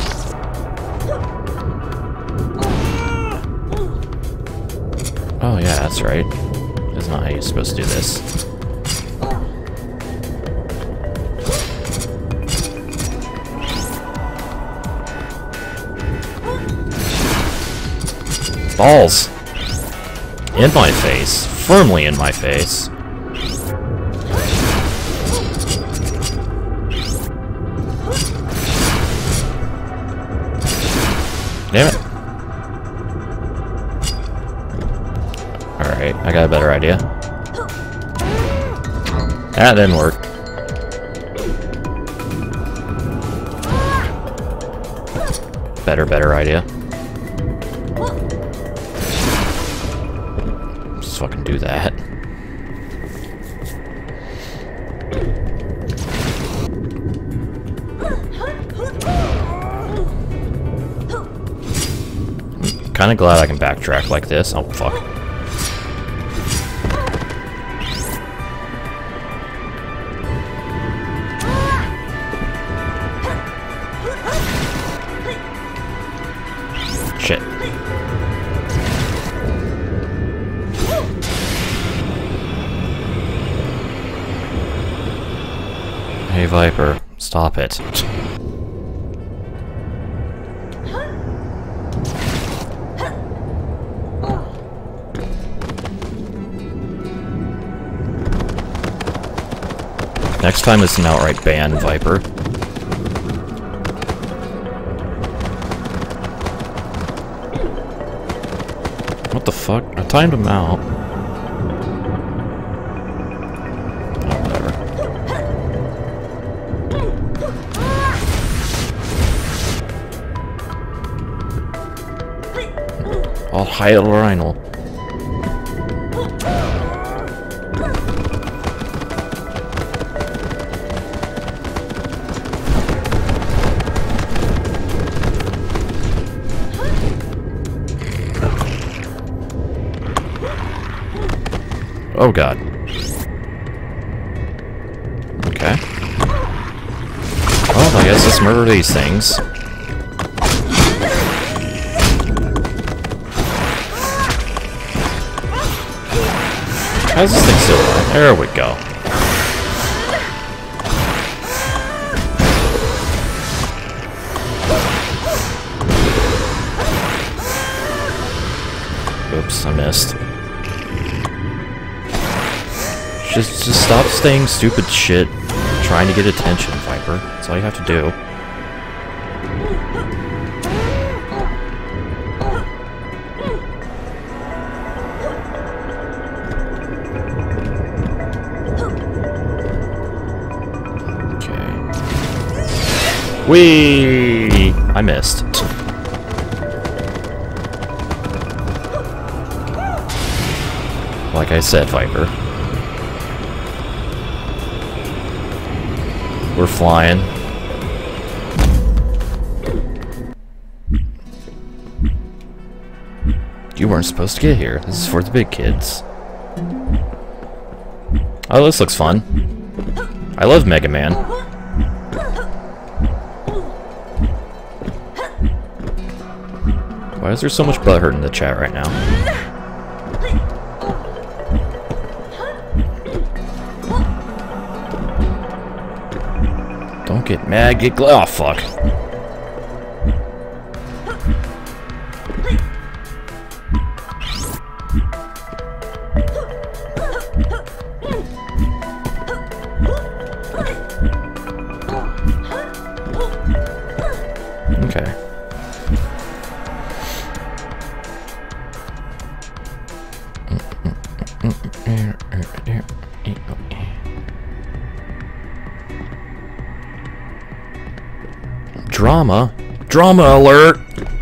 Oh yeah, that's right. That's not how you're supposed to do this. Balls! In my face. Firmly in my face. Damn it. Alright, I got a better idea. That didn't work. Better, better idea. Just fucking do that. Kinda glad I can backtrack like this. Oh, fuck. Shit. Hey, Viper. Stop it. Next time it's an outright ban, Viper. What the fuck? I timed him out. Oh, whatever. I'll hide a rhino. Oh god. Okay. Well, I guess let's murder these things. How's this thing still on? There we go. Oops, I missed. Just, just stop saying stupid shit, trying to get attention, Viper. That's all you have to do. Okay. Whee! I missed. Like I said, Viper. We're flying. You weren't supposed to get here. This is for the big kids. Oh, this looks fun. I love Mega Man. Why is there so much butthurt in the chat right now? Don't get mad, get gl- oh, fuck. Okay. Drama? Drama alert!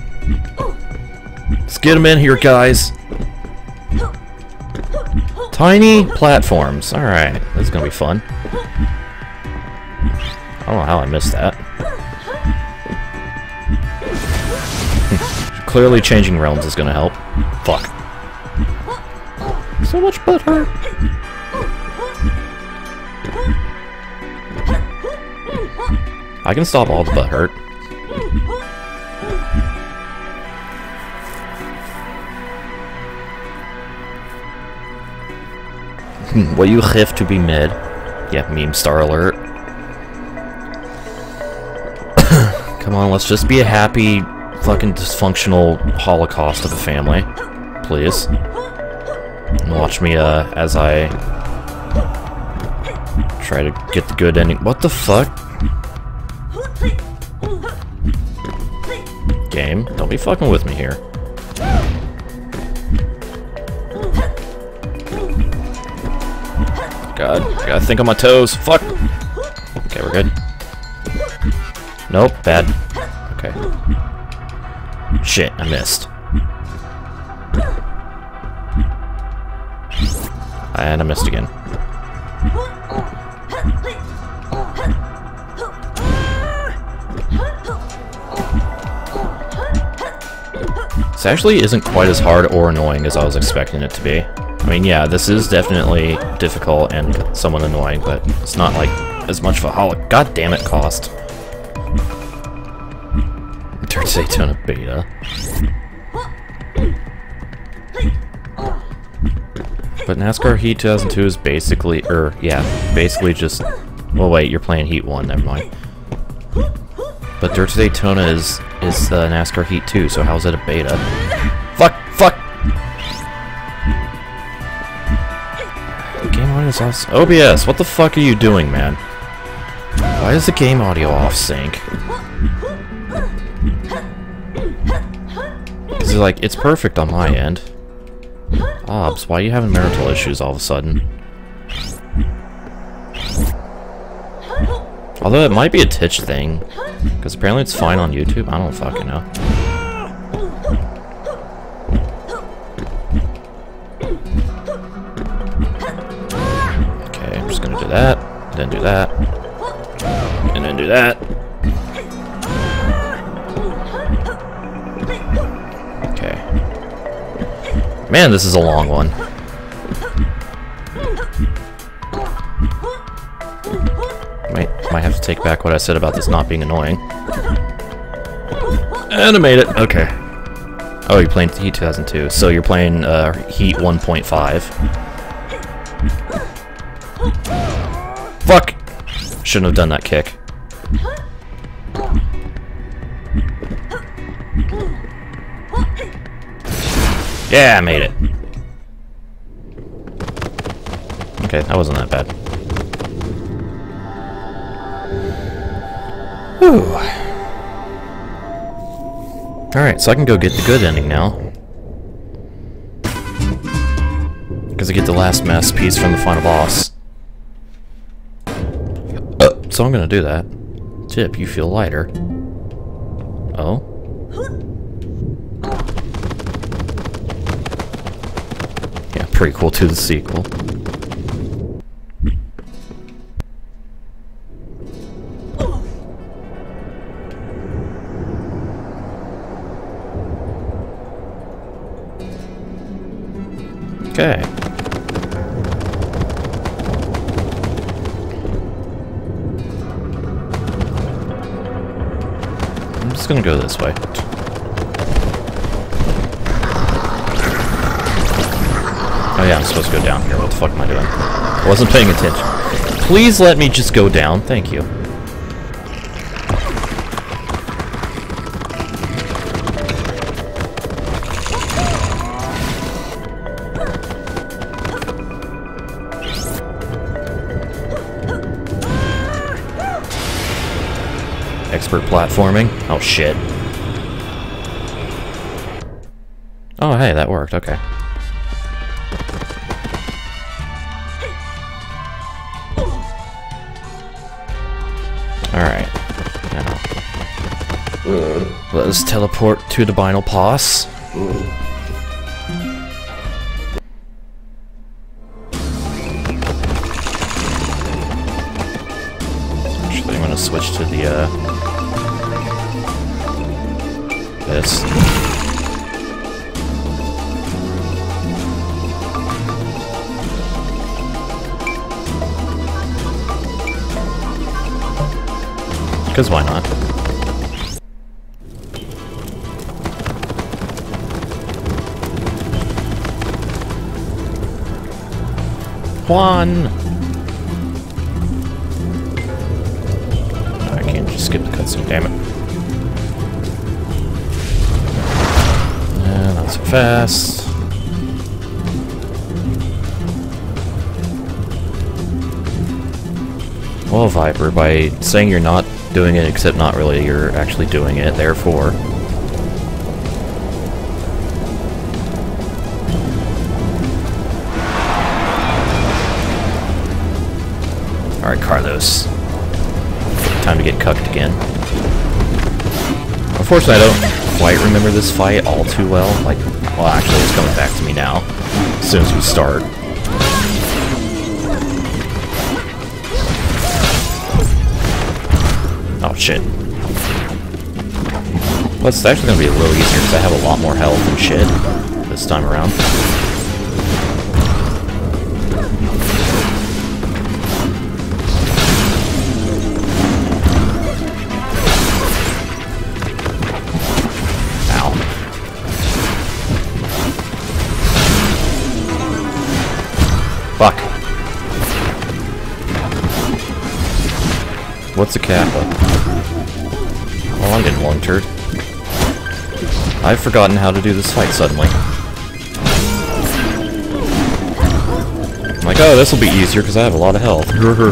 Let's get them in here, guys. Tiny platforms. Alright, this is gonna be fun. I don't know how I missed that. Clearly changing realms is gonna help. Fuck. So much butt hurt. I can stop all the butt hurt. Will you have to be mid? Yeah, meme star alert. Come on, let's just be a happy, fucking dysfunctional holocaust of a family. Please. And watch me, uh, as I try to get the good ending. What the fuck? Game, don't be fucking with me here. God, I gotta think on my toes. Fuck! Okay, we're good. Nope, bad. Okay. Shit, I missed. And I missed again. This actually isn't quite as hard or annoying as I was expecting it to be. I mean, yeah, this is definitely difficult and somewhat annoying, but it's not like as much of a holo- God damn it, cost. Return to Daytona Beta. But NASCAR Heat two thousand two is basically, er, yeah, basically just, well wait, you're playing Heat one, never mind. But Dirt to Daytona is, is uh, NASCAR Heat two, so how's it a beta? Fuck, fuck! The game audio is off. O B S, what the fuck are you doing, man? Why is the game audio off sync? Because like, it's perfect on my end. Obs, why are you having marital issues all of a sudden? Although it might be a Twitch thing, because apparently it's fine on YouTube. I don't fucking know. Okay, I'm just gonna do that, then do that, and then do that. Okay. Man, this is a long one. Might, might have to take back what I said about this not being annoying. And I made it. Okay. Oh, you're playing Heat two thousand two, so you're playing uh, Heat one point five. Fuck! Shouldn't have done that kick. Yeah, I made it. Okay, that wasn't that bad. Whew. Alright, so I can go get the good ending now. Because I get the last masterpiece from the final boss. Uh, so I'm gonna do that. Tip, you feel lighter. Oh? Yeah, prequel to the sequel. Okay. I'm just gonna go this way. Oh yeah, I'm supposed to go down here. What the fuck am I doing? I wasn't paying attention. Please let me just go down. Thank you. Expert platforming. Oh shit. Oh hey, that worked. Okay. Alright. Now. Let us teleport to the Binal Boss. Actually, I'm gonna switch to the, uh... this. Because why not? Juan! I can't just skip the cutscene, damn it. Uh, not so fast. Well, Viper, by saying you're not doing it, except not really, you're actually doing it, therefore. Alright, Carlos. Time to get cucked again. Unfortunately, I don't quite remember this fight all too well. Like, well, actually, it's coming back to me now, as soon as we start. Oh shit. Well, it's actually gonna be a little easier because I have a lot more health and shit this time around. Ow. Fuck. What's a kappa? Oh, I'm getting lung turd. I've forgotten how to do this fight suddenly. I'm like, oh, this will be easier because I have a lot of health.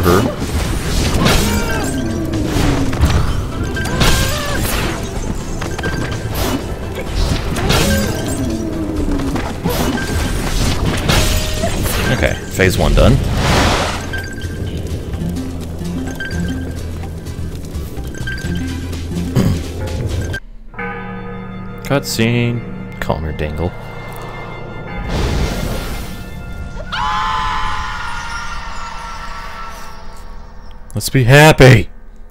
Okay, phase one done. Cutscene. Calm your dingle. Let's be happy!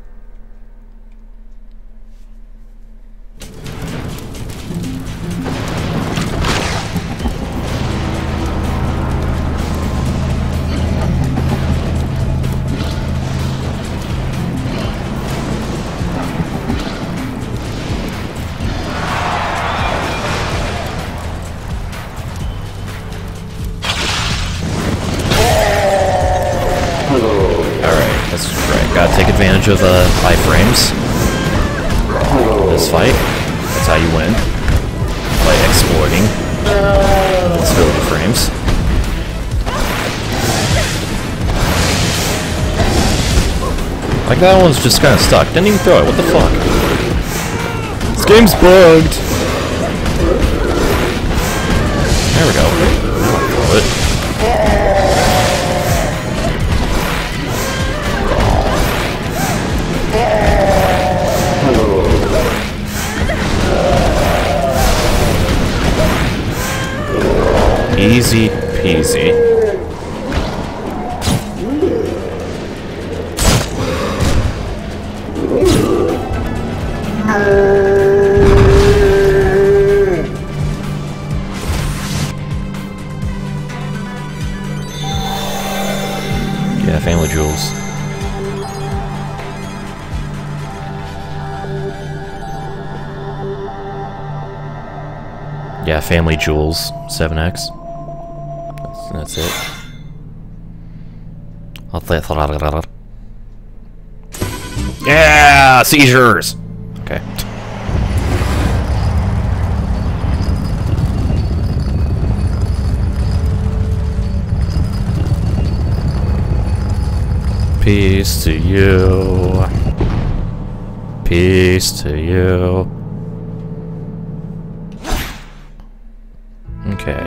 Gotta take advantage of uh, iframes. This fight. That's how you win. By exploiting stability frames. Like that one's just kinda stuck. Didn't even throw it. What the fuck? This game's bugged! There we go. Now I throw it. Easy peasy. jewels. Yeah, family jewels, seven X. That's, that's it. Yeah, seizures. Okay. Peace to you. Peace to you. Okay.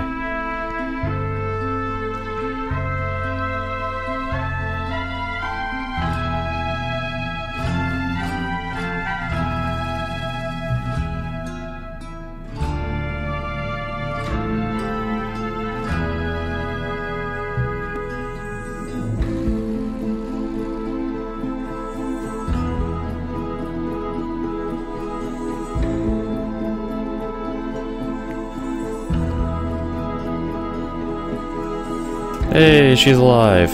Hey, she's alive.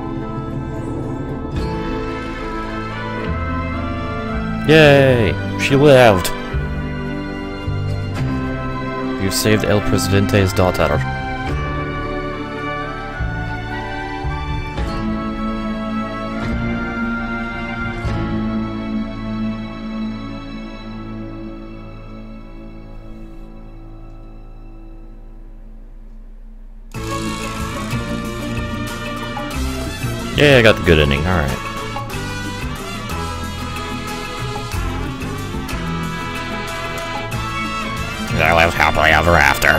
Yay! She lived! You saved El Presidente's daughter. Yeah, I got the good ending, alright. I live happily ever after.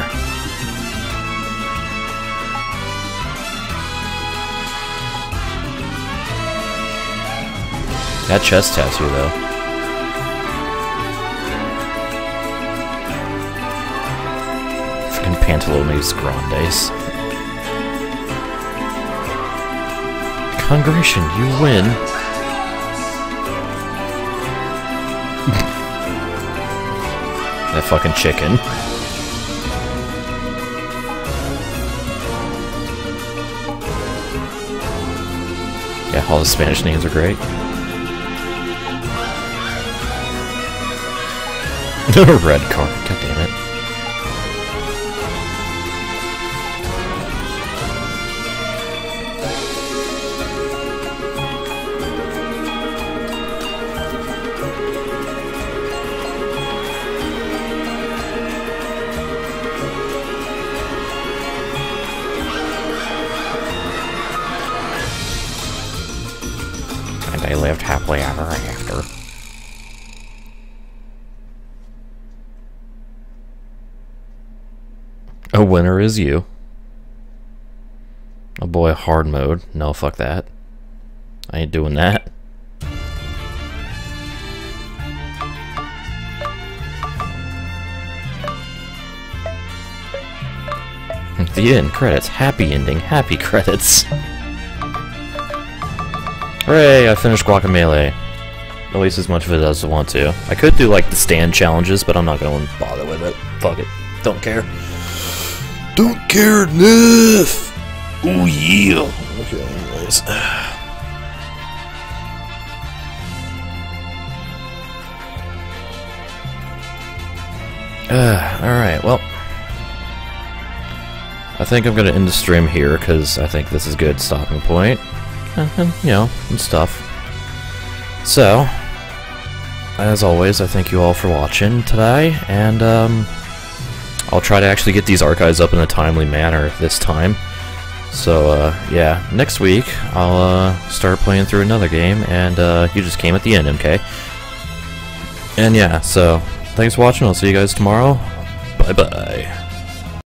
That chest tattoo, though. Fucking Pantalones Grandes. Congregation, you win. That fucking chicken. Yeah, all the Spanish names are great. Red card, god damn it. They lived happily ever after. A winner is you. Oh boy, hard mode. No, fuck that. I ain't doing that. The end credits. Happy ending. Happy credits. Hooray, I finished Guacamelee. At least as much of it as I want to. I could do like the stand challenges, but I'm not gonna bother with it. Fuck it. Don't care. Don't care enough! Oh yeah! Okay, anyways. Uh, alright, well. I think I'm gonna end the stream here, because I think this is a good stopping point. And, you know, and stuff. So, as always, I thank you all for watching today, and um, I'll try to actually get these archives up in a timely manner this time. So, uh, yeah, next week I'll uh, start playing through another game, and uh, you just came at the end, M K. And yeah, so, thanks for watching, I'll see you guys tomorrow. Bye-bye.